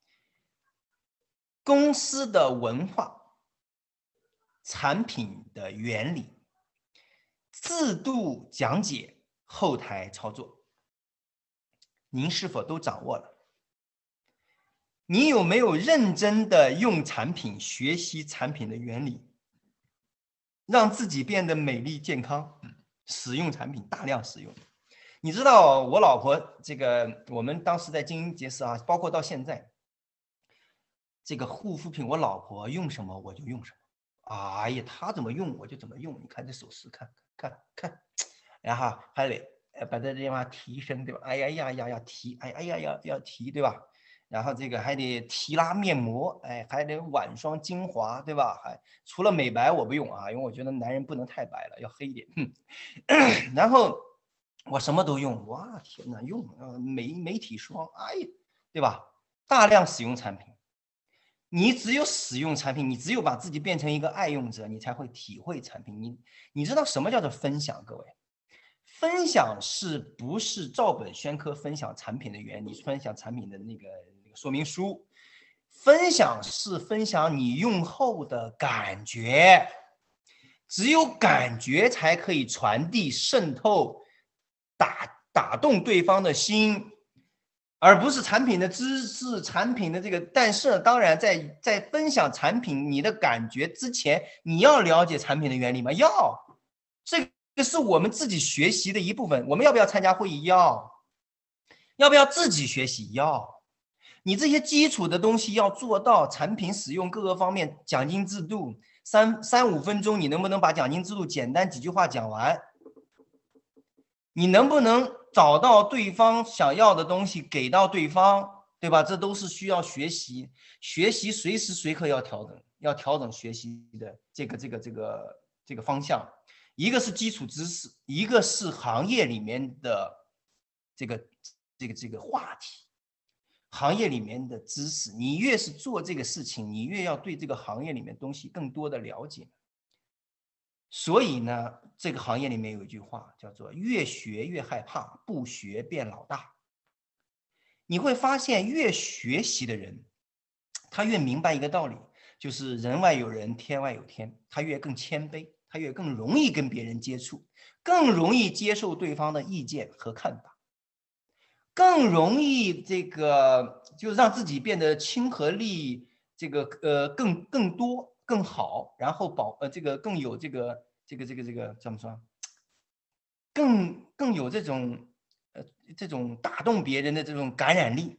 公司的文化、产品的原理、制度讲解、后台操作，您是否都掌握了？你有没有认真的用产品，学习产品的原理，让自己变得美丽健康？使用产品，大量使用。你知道我老婆这个，我们当时在经营杰斯啊，包括到现在，这个护肤品，我老婆用什么我就用什么。哎呀，她怎么用我就怎么用。你看这手势，看看看，然后还得把这地方提升，对吧？哎呀呀呀呀提，哎哎呀呀要提，对吧？然后这个还得提拉面膜，哎，还得晚霜精华，对吧？还除了美白我不用啊，因为我觉得男人不能太白了，要黑一点。然后我什么都用，哇天哪，用呃美美体霜，哎呀，对吧？大量使用产品，你只有使用产品，你只有把自己变成一个爱用者，你才会体会产品。你你知道什么叫做分享？各位，分享是不是照本宣科分享产品的原理，分享产品的那个那个说明书？分享是分享你用后的感觉，只有感觉才可以传递、渗透、打打动对方的心，而不是产品的知识、产品的这个。但是当然在，在分享产品你的感觉之前，你要了解产品的原理吗？要，这个是我们自己学习的一部分。我们要不要参加会议？要。要不要自己学习？要。你这些基础的东西要做到，产品使用各个方面，奖金制度，三三五分钟，你能不能把奖金制度简单几句话讲完？你能不能找到对方想要的东西给到对方，对吧？这都是需要学习，学习随时随刻要调整，要调整学习的这个这个这个这个方向。一个是基础知识，一个是行业里面的这个这个这个话题，行业里面的知识。你越是做这个事情，你越要对这个行业里面东西更多的了解。所以呢，这个行业里面有一句话叫做越学越害怕，不学变老大。你会发现越学习的人，他越明白一个道理，就是人外有人，天外有天。他越更谦卑，他越更容易跟别人接触，更容易接受对方的意见和看法，更容易这个就是让自己变得亲和力这个呃更更多更好，然后保呃这个更有这个这个这个这个怎么说，更更有这种呃这种打动别人的这种感染力。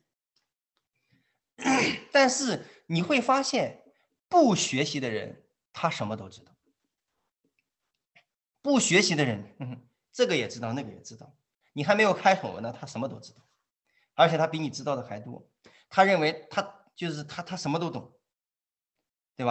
但是你会发现，不学习的人他什么都知道，不学习的人，嗯，这个也知道，那个也知道，你还没有开口呢，他什么都知道，而且他比你知道的还多。他认为他就是他他什么都懂，对吧？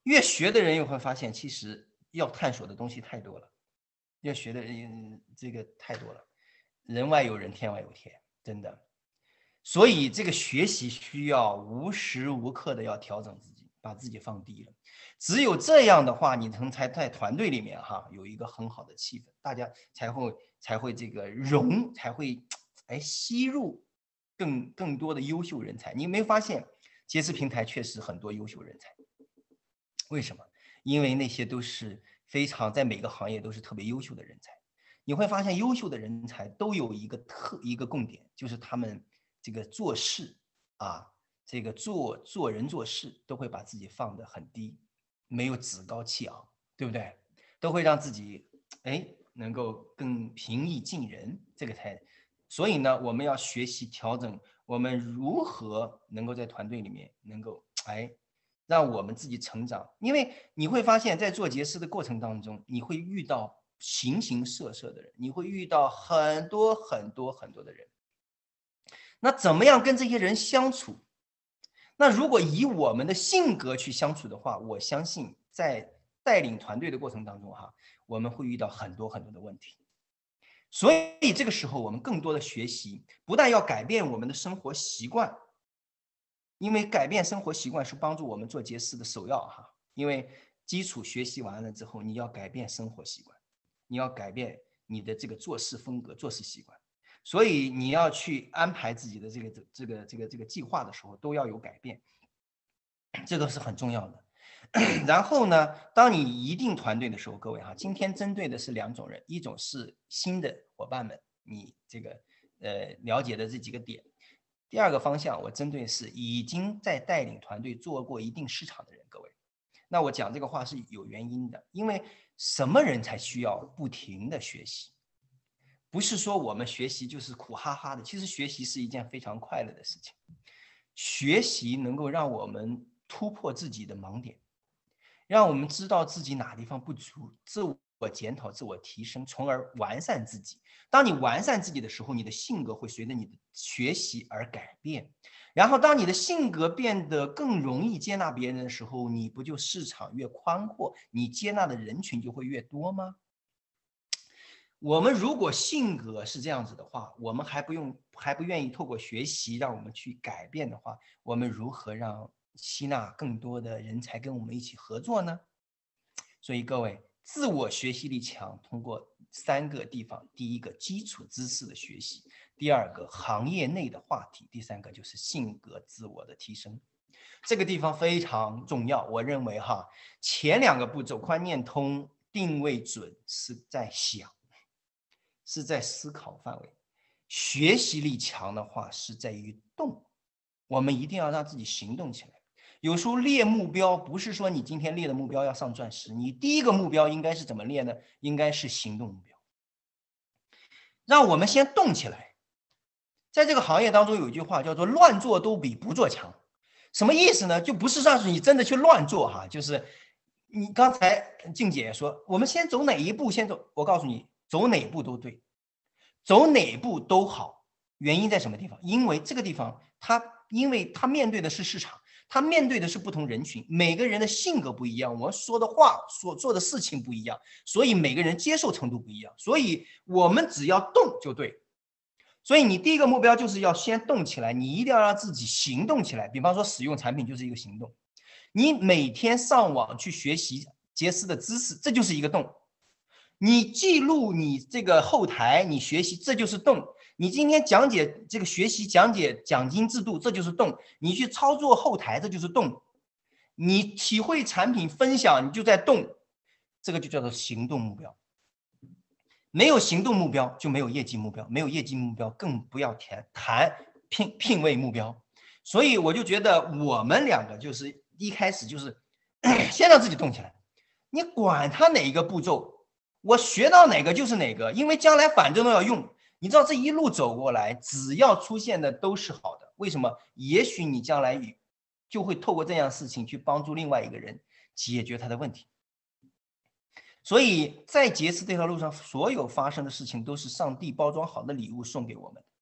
越学的人也会发现，其实要探索的东西太多了，越学的人这个太多了，人外有人，天外有天，真的。所以这个学习需要无时无刻的要调整自己，把自己放低了。只有这样的话，你能才在团队里面哈有一个很好的气氛，大家才会才会这个融，才会哎吸入更更多的优秀人才。你有没有发现，杰斯平台确实很多优秀人才？为什么？因为那些都是非常在每个行业都是特别优秀的人才。你会发现，优秀的人才都有一个特一个共点，就是他们这个做事啊，这个做做人做事都会把自己放得很低，没有趾高气昂，对不对？都会让自己哎能够更平易近人，这个才。所以呢，我们要学习调整，我们如何能够在团队里面能够哎让我们自己成长。因为你会发现在做杰斯的过程当中，你会遇到形形色色的人，你会遇到很多很多很多的人。那怎么样跟这些人相处？那如果以我们的性格去相处的话，我相信在带领团队的过程当中哈，我们会遇到很多很多的问题。所以这个时候我们更多的学习，不但要改变我们的生活习惯，因为改变生活习惯是帮助我们做杰斯的首要哈。因为基础学习完了之后，你要改变生活习惯，你要改变你的这个做事风格、做事习惯。所以你要去安排自己的这个这个这个这个计划的时候，都要有改变，这个是很重要的。然后呢，当你一定团队的时候，各位哈，今天针对的是两种人，一种是新的伙伴们，你这个呃了解的这几个点；第二个方向，我针对是已经在带领团队做过一定市场的人，各位。那我讲这个话是有原因的，因为什么人才需要不停的学习？不是说我们学习就是苦哈哈的，其实学习是一件非常快乐的事情。学习能够让我们突破自己的盲点，让我们知道自己哪地方不足，自我检讨、自我提升，从而完善自己。当你完善自己的时候，你的性格会随着你的学习而改变。然后，当你的性格变得更容易接纳别人的时候，你不就市场越宽阔，你接纳的人群就会越多吗？我们如果性格是这样子的话，我们还不用还不愿意透过学习让我们去改变的话，我们如何让吸纳更多的人才跟我们一起合作呢？所以各位，自我学习力强，通过三个地方：第一个，基础知识的学习；第二个，行业内的话题；第三个就是性格自我的提升。这个地方非常重要，我认为哈，前两个步骤观念通、定位准是在想。是在思考范围，学习力强的话是在于动，我们一定要让自己行动起来。有时候列目标不是说你今天列的目标要上钻石，你第一个目标应该是怎么列呢？应该是行动目标，让我们先动起来。在这个行业当中有一句话叫做乱做都比不做强，什么意思呢？就不是让你真的去乱做哈，就是你刚才静姐也说，我们先走哪一步，先走，我告诉你，走哪步都对，走哪步都好。原因在什么地方？因为这个地方它因为它面对的是市场，它面对的是不同人群，每个人的性格不一样，我们说的话所做的事情不一样，所以每个人接受程度不一样，所以我们只要动就对。所以你第一个目标就是要先动起来，你一定要让自己行动起来。比方说使用产品就是一个行动，你每天上网去学习杰斯的知识，这就是一个动。你记录你这个后台，你学习，这就是动。你今天讲解这个学习讲解奖金制度，这就是动。你去操作后台，这就是动。你体会产品分享，你就在动，这个就叫做行动目标。没有行动目标就没有业绩目标，没有业绩目标更不要谈谈聘聘位目标。所以我就觉得我们两个就是一开始就是先让自己动起来，你管他哪一个步骤，我学到哪个就是哪个，因为将来反正都要用。你知道这一路走过来，只要出现的都是好的。为什么？也许你将来就会透过这样的事情去帮助另外一个人解决他的问题。所以在杰斯这条路上，所有发生的事情都是上帝包装好的礼物送给我们。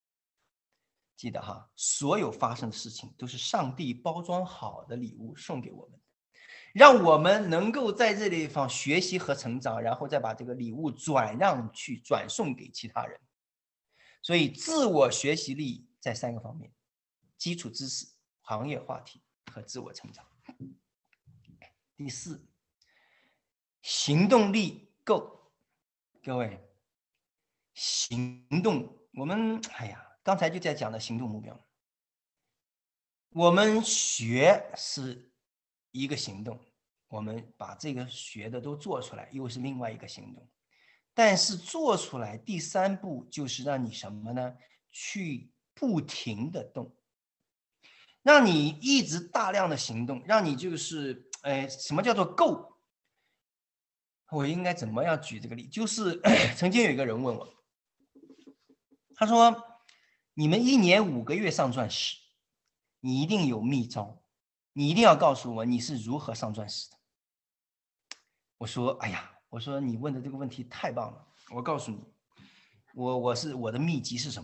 记得哈，所有发生的事情都是上帝包装好的礼物送给我们。 让我们能够在这地方学习和成长，然后再把这个礼物转让去转送给其他人。所以自我学习力在三个方面：基础知识、行业话题和自我成长。第四，行动力够。各位，行动，我们哎呀，刚才就在讲的行动目标。我们学是一个行动，我们把这个学的都做出来，又是另外一个行动。但是做出来，第三步就是让你什么呢？去不停的动，让你一直大量的行动，让你就是，哎，什么叫做够？我应该怎么样举这个例？就是曾经有一个人问我，他说：“你们一年五个月上钻石，你一定有秘招，你一定要告诉我你是如何上钻石的。”我说：“哎呀。”我说你问的这个问题太棒了，我告诉你，我我是我的秘籍是什么？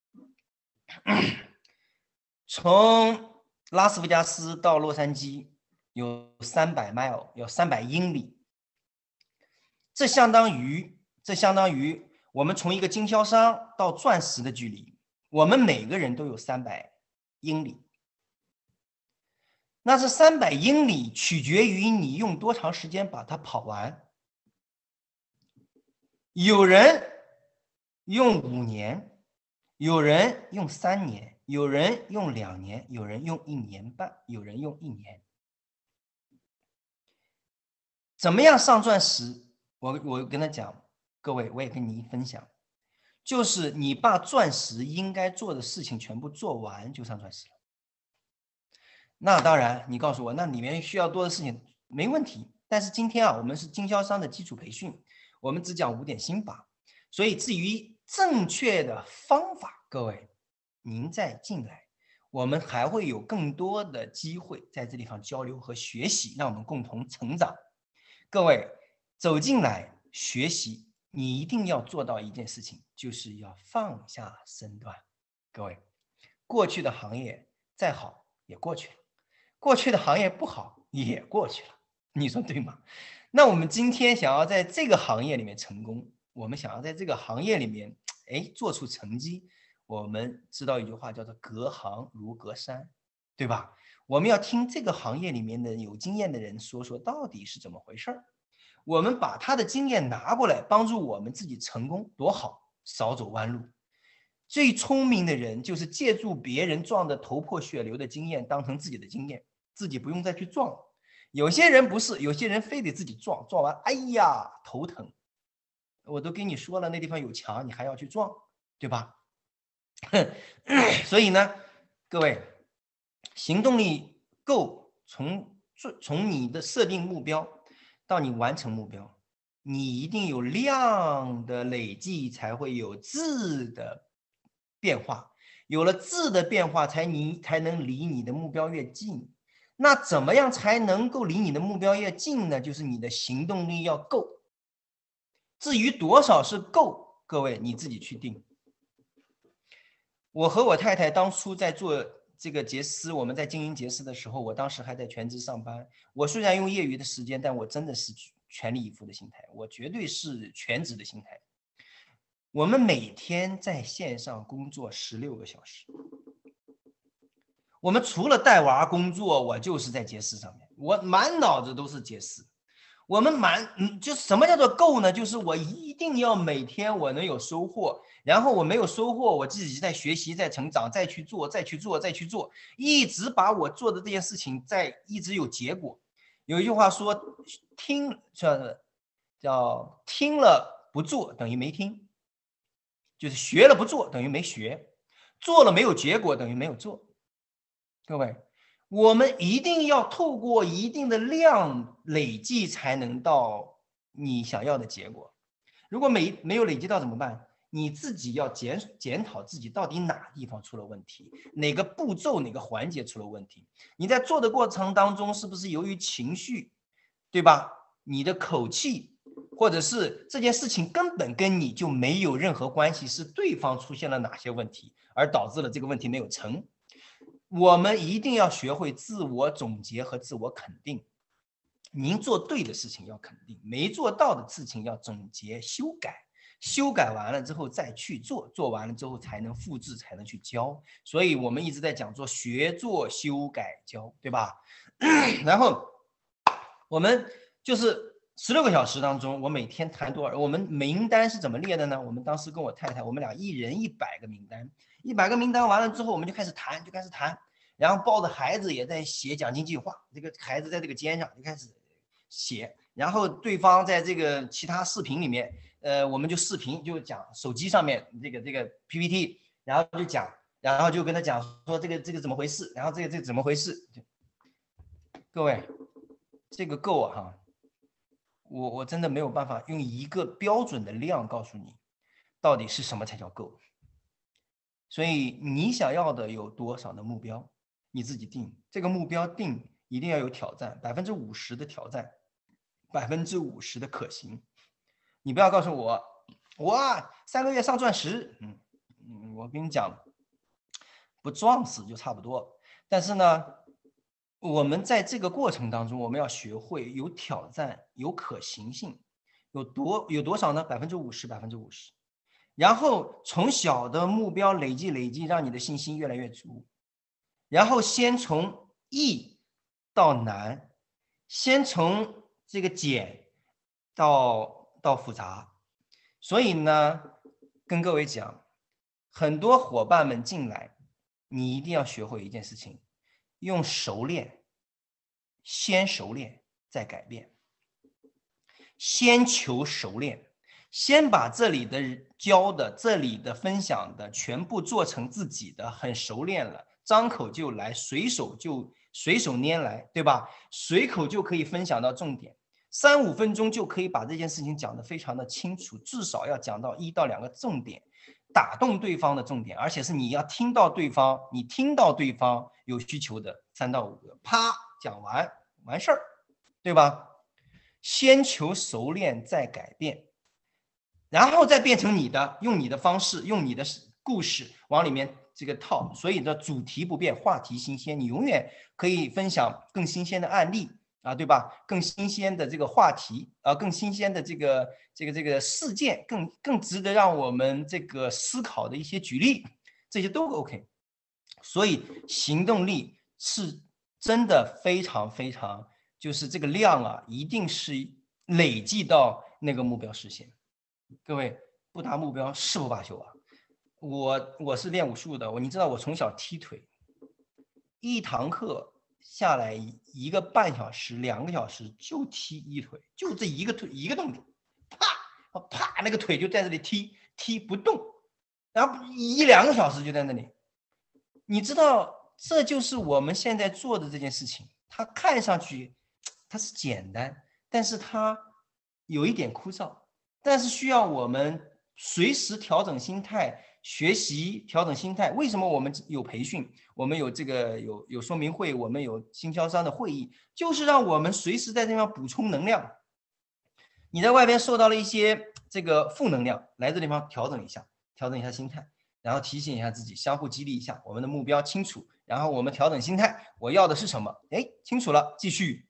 从拉斯维加斯到洛杉矶有三百 mile， 有三百英里，这相当于这相当于我们从一个经销商到钻石的距离，我们每个人都有三百英里。那这三百英里取决于你用多长时间把它跑完。有人用五年，有人用三年，有人用两年，有人用一年半，有人用一年。怎么样上钻石？我我跟他讲，各位，我也跟你分享，就是你把钻石应该做的事情全部做完，就上钻石了。那当然，你告诉我，那里面需要多的事情没问题。但是今天啊，我们是经销商的基础培训。我们只讲五点心法，所以至于正确的方法，各位，您再进来，我们还会有更多的机会在这地方交流和学习，让我们共同成长。各位走进来学习，你一定要做到一件事情，就是要放下身段。各位，过去的行业再好也过去了，过去的行业不好也过去了，你说对吗？那我们今天想要在这个行业里面成功，我们想要在这个行业里面，哎，做出成绩，我们知道一句话叫做隔行如隔山，对吧？我们要听这个行业里面的有经验的人说说到底是怎么回事儿，我们把他的经验拿过来，帮助我们自己成功，多好，少走弯路。最聪明的人就是借助别人撞得头破血流的经验当成自己的经验，自己不用再去撞。有些人不是，有些人非得自己撞，撞完，哎呀，头疼。我都跟你说了，那地方有墙，你还要去撞，对吧？所以呢，各位，行动力够，从从你的设定目标到你完成目标，你一定有量的累计，才会有质的变化。有了质的变化，才你才能离你的目标越近。那怎么样才能够离你的目标越近呢？就是你的行动力要够。至于多少是够，各位你自己去定。我和我太太当初在做这个杰斯，我们在经营杰斯的时候，我当时还在全职上班。我虽然用业余的时间，但我真的是全力以赴的心态，我绝对是全职的心态。我们每天在线上工作十六个小时。我们除了带娃工作，我就是在杰斯上面，我满脑子都是杰斯。我们满，嗯，就是什么叫做够呢？就是我一定要每天我能有收获，然后我没有收获，我自己在学习，在成长，再去做，再去做，再去做，一直把我做的这件事情在一直有结果。有一句话说，听叫叫听了不做等于没听，就是学了不做等于没学，做了没有结果等于没有做。各位，我们一定要透过一定的量累计，才能到你想要的结果。如果没没有累积到怎么办？你自己要检检讨自己到底哪地方出了问题，哪个步骤哪个环节出了问题。你在做的过程当中，是不是由于情绪，对吧？你的口气，或者是这件事情根本跟你就没有任何关系，是对方出现了哪些问题，而导致了这个问题没有成。我们一定要学会自我总结和自我肯定。 您做对的事情要肯定，没做到的事情要总结修改，修改完了之后再去做，做完了之后才能复制，才能去教。所以我们一直在讲做学做修改教，对吧？然后我们就是十六个小时当中，我每天谈多少？我们名单是怎么列的呢？我们当时跟我太太，我们俩一人一百个名单，一百个名单完了之后，我们就开始谈，就开始谈。然后抱着孩子也在写讲经计划，这个孩子在这个肩上就开始写，然后对方在这个其他视频里面，呃，我们就视频就讲手机上面这个这个 P P T， 然后就讲，然后就跟他讲说这个这个怎么回事，然后这个这个怎么回事，各位，这个够啊哈，我我真的没有办法用一个标准的量告诉你，到底是什么才叫够。所以你想要的有多少的目标，你自己定。这个目标定一定要有挑战，百分之五十的挑战，百分之五十的可行。你不要告诉我，哇，三个月上钻石，嗯嗯，我跟你讲，不撞死就差不多。但是呢，我们在这个过程当中，我们要学会有挑战，有可行性，有多有多少呢？百分之五十，百分之五十。然后从小的目标累积累积，让你的信心越来越足。然后先从易到难，先从这个简到到复杂。所以呢，跟各位讲，很多伙伴们进来，你一定要学会一件事情，用熟练，先熟练再改变，先求熟练。先把这里的教的、这里的分享的全部做成自己的，很熟练了，张口就来，随手就随手拈来，对吧？随口就可以分享到重点，三五分钟就可以把这件事情讲得非常的清楚，至少要讲到一到两个重点，打动对方的重点，而且是你要听到对方，你听到对方有需求的三到五个，啪讲完完事儿，对吧？先求熟练再改变。然后再变成你的，用你的方式，用你的故事往里面这个套，所以的主题不变，话题新鲜，你永远可以分享更新鲜的案例啊，对吧？更新鲜的这个话题啊，更新鲜的这个这个这个事件，更更值得让我们这个思考的一些举例，这些都 OK。所以行动力是真的非常非常，就是这个量啊，一定是累计到那个目标实现。各位不达目标誓不罢休啊！我我是练武术的，我你知道我从小踢腿，一堂课下来一个半小时、两个小时就踢一腿，就这一个腿一个动作，啪啪那个腿就在这里踢踢不动，然后一两个小时就在那里。你知道这就是我们现在做的这件事情，它看上去它是简单，但是它有一点枯燥。但是需要我们随时调整心态，学习调整心态。为什么我们有培训，我们有这个有有说明会，我们有经销商的会议，就是让我们随时在这地方补充能量。你在外边受到了一些这个负能量，来这地方调整一下，调整一下心态，然后提醒一下自己，相互激励一下，我们的目标清楚，然后我们调整心态，我要的是什么？哎，清楚了，继续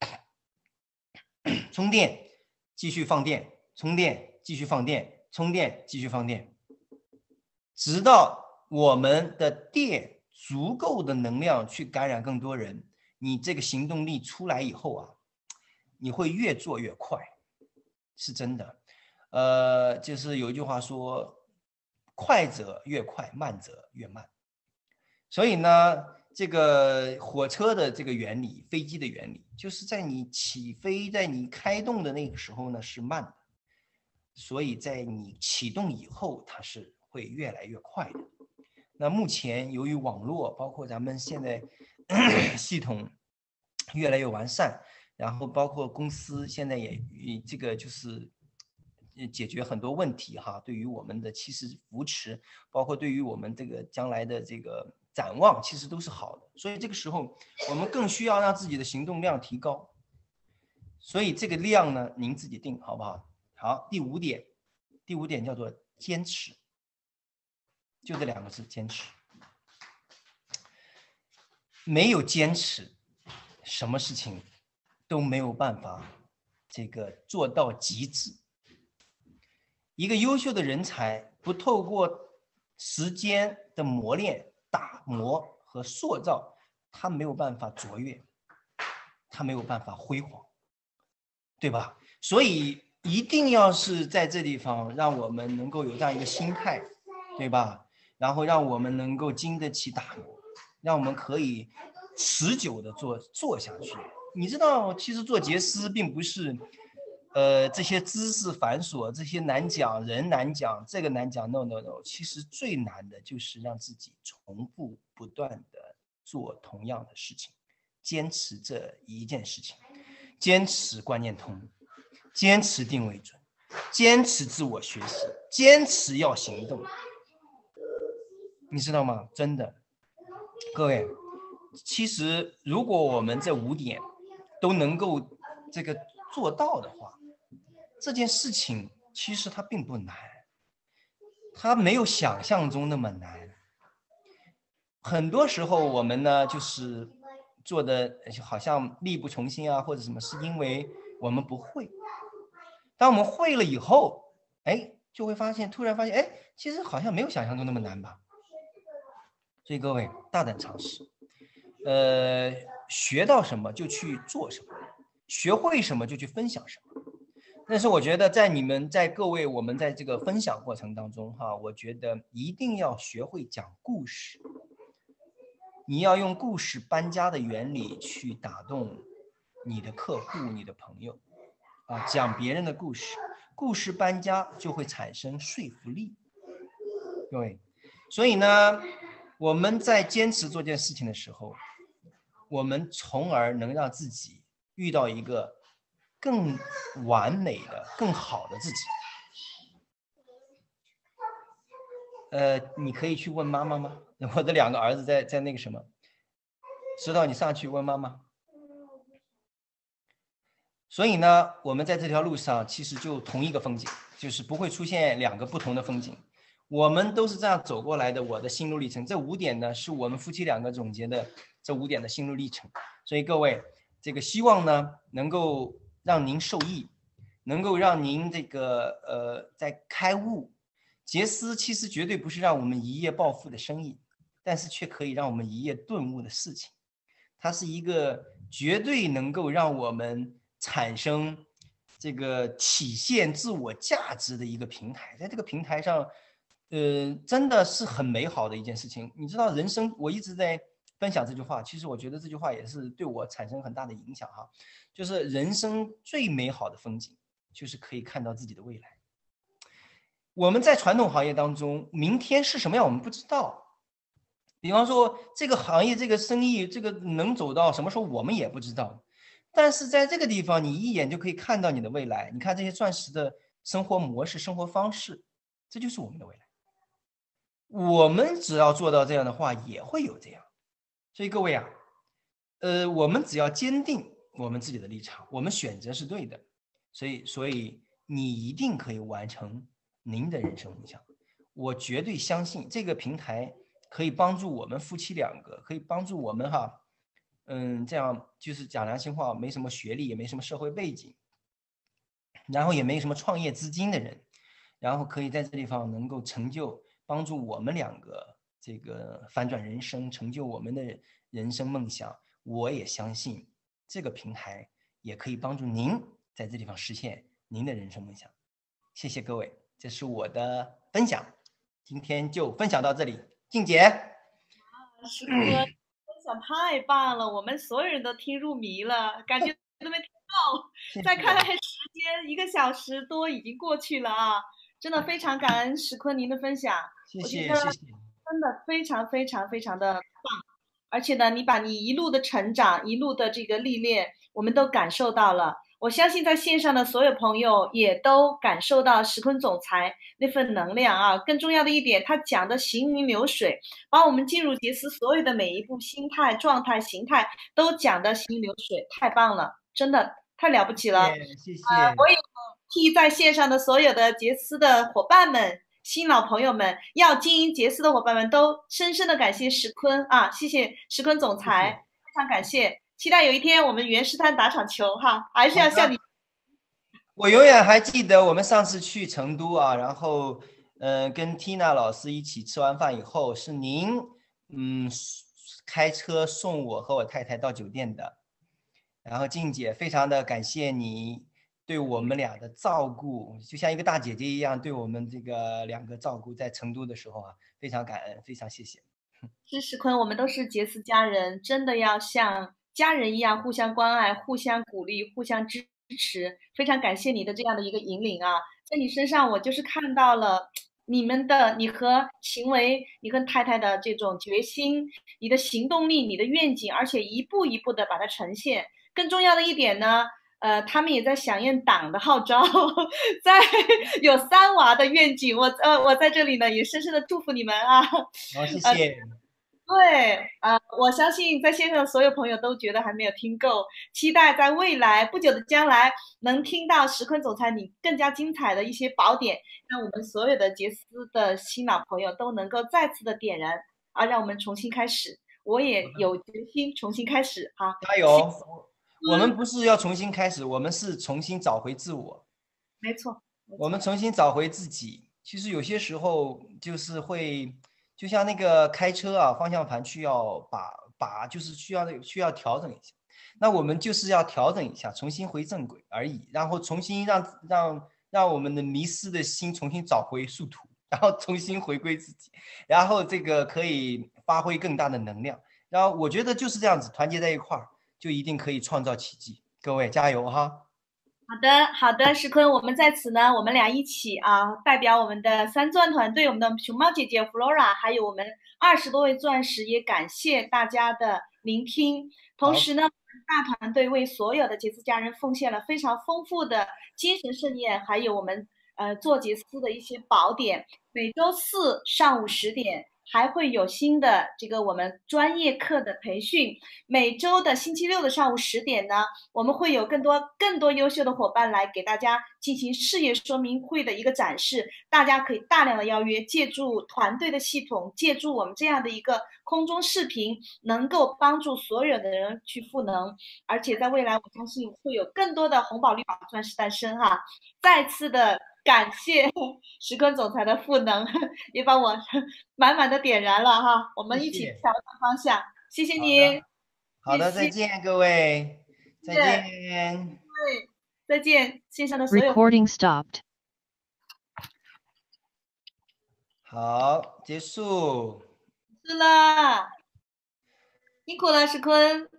充电，继续放电。充电，继续放电，充电，继续放电，直到我们的电足够的能量去感染更多人，你这个行动力出来以后啊，你会越做越快，是真的。呃，就是有一句话说，快者越快，慢者越慢。所以呢，这个火车的这个原理，飞机的原理，就是在你起飞，在你开动的那个时候呢是慢的。所以在你启动以后，它是会越来越快的。那目前由于网络，包括咱们现在系统越来越完善，然后包括公司现在也这个就是解决很多问题哈，对于我们的其实扶持，包括对于我们这个将来的这个展望，其实都是好的。所以这个时候，我们更需要让自己的行动量提高。所以这个量呢，您自己定好不好？好，第五点，第五点叫做坚持，就这两个字，坚持。没有坚持，什么事情都没有办法这个做到极致。一个优秀的人才不透过时间的磨练、打磨和塑造，他没有办法卓越，他没有办法辉煌，对吧？所以一定要是在这地方让我们能够有这样一个心态，对吧？然后让我们能够经得起打磨，让我们可以持久的做做下去。你知道，其实做杰斯并不是呃这些知识繁琐，这些难讲，人难讲，这个难讲 ，no no no， 其实最难的就是让自己重复不断的做同样的事情，坚持这一件事情，坚持观念通，坚持定位准，坚持自我学习，坚持要行动。你知道吗？真的，各位，其实如果我们这五点都能够这个做到的话，这件事情其实它并不难，它没有想象中那么难。很多时候我们呢，就是做的好像力不从心啊，或者什么，是因为我们不会。当我们会了以后，哎，就会发现，突然发现，哎，其实好像没有想象中那么难吧。所以各位大胆尝试，呃，学到什么就去做什么，学会什么就去分享什么。但是我觉得在你们在各位我们在这个分享过程当中哈，我觉得一定要学会讲故事。你要用故事搬家的原理去打动你的客户、你的朋友啊，讲别人的故事，故事搬家就会产生说服力。各位，所以呢，我们在坚持做件事情的时候，我们从而能让自己遇到一个更完美的、更好的自己。呃，你可以去问妈妈吗？我的两个儿子在在那个什么，知道你上去问妈妈。所以呢，我们在这条路上其实就同一个风景，就是不会出现两个不同的风景。我们都是这样走过来的。我的心路历程，这五点呢，是我们夫妻两个总结的这五点的心路历程。所以各位，这个希望呢，能够让您受益，能够让您这个呃在开悟。杰斯其实绝对不是让我们一夜暴富的生意，但是却可以让我们一夜顿悟的事情。它是一个绝对能够让我们产生这个体现自我价值的一个平台。在这个平台上，呃，真的是很美好的一件事情。你知道，人生我一直在分享这句话，其实我觉得这句话也是对我产生很大的影响哈。就是人生最美好的风景，就是可以看到自己的未来。我们在传统行业当中，明天是什么样我们不知道。比方说这个行业这个生意这个能走到什么时候我们也不知道，但是在这个地方你一眼就可以看到你的未来。你看这些钻石的生活模式、生活方式，这就是我们的未来。我们只要做到这样的话，也会有这样。所以各位啊，呃，我们只要坚定我们自己的立场，我们选择是对的，所以所以你一定可以完成您的人生梦想。我绝对相信这个平台可以帮助我们夫妻两个，可以帮助我们哈，嗯，这样就是讲良心话，没什么学历，也没什么社会背景，然后也没什么创业资金的人，然后可以在这地方能够成就，帮助我们两个这个反转人生，成就我们的人生梦想。我也相信这个平台也可以帮助您在这地方实现您的人生梦想。谢谢各位，这是我的分享，今天就分享到这里。静姐， 师哥分享太棒了，我们所有人都听入迷了，感觉都没听到。再看看时间，一个小时多已经过去了啊！真的非常感恩史坤您的分享， 谢谢谢谢， 真的非常非常非常的棒。而且呢，你把你一路的成长，一路的这个历练，我们都感受到了。我相信在线上的所有朋友也都感受到史坤总裁那份能量啊！更重要的一点，他讲的行云流水，把我们进入杰斯所有的每一步心态、状态、形态都讲的行云流水，太棒了，真的太了不起了！ 谢谢。谢谢呃、我也替在线上的所有的杰斯的伙伴们、新老朋友们，要经营杰斯的伙伴们都深深的感谢史坤啊！谢谢史坤总裁，谢谢非常感谢。 期待有一天我们原石滩打场球哈，还是要向你。 我永远还记得我们上次去成都啊，然后呃跟 Tina 老师一起吃完饭以后，是您嗯开车送我和我太太到酒店的，然后静姐非常的感谢你对我们俩的照顾，就像一个大姐姐一样对我们这个两个照顾，在成都的时候啊，非常感恩，非常谢谢。 是石坤，我们都是杰斯家人，真的要像家人一样互相关爱、互相鼓励、互相支持。非常感谢你的这样的一个引领啊，在你身上我就是看到了你们的，你和秦维、你和太太的这种决心、你的行动力、你的愿景，而且一步一步的把它呈现。更重要的一点呢，呃，他们也在响应党的号召，在有三娃的愿景。我呃，我在这里呢也深深的祝福你们啊。 好，谢谢。 对，呃，我相信在线上的所有朋友都觉得还没有听够，期待在未来不久的将来能听到石坤总裁你更加精彩的一些宝典，让我们所有的杰斯的新老朋友都能够再次的点燃啊，让我们重新开始。我也有决心重新开始哈， 加油！我们不是要重新开始，我们是重新找回自我。 没错，没错我们重新找回自己。其实有些时候就是会，就像那个开车啊，方向盘需要把把就是需要的需要调整一下。那我们就是要调整一下，重新回正轨而已，然后重新让让让我们的迷失的心重新找回殊途，然后重新回归自己，然后这个可以发挥更大的能量。然后我觉得就是这样子，团结在一块儿，就一定可以创造奇迹。各位加油哈！ 好的，好的，石坤，我们在此呢，我们俩一起啊，代表我们的三钻团队，我们的熊猫姐姐 Flora，还有我们二十多位钻石，也感谢大家的聆听。同时呢，大团队为所有的杰斯家人奉献了非常丰富的精神盛宴，还有我们呃做杰斯的一些宝典。每周四上午十点。还会有新的这个我们专业课的培训，每周的星期六的上午十点呢，我们会有更多更多优秀的伙伴来给大家进行事业说明会的一个展示，大家可以大量的邀约，借助团队的系统，借助我们这样的一个空中视频，能够帮助所有的人去赋能，而且在未来我相信会有更多的红宝绿宝钻石诞生哈，再次的。感谢石坤总裁的赋能，也把我满满的点燃了哈。我们一起调整方向，谢谢你。 好的，再见各位，再见。 对，再见，线上的所有。 Recording stopped. 好，结束。 是了，辛苦了，石坤。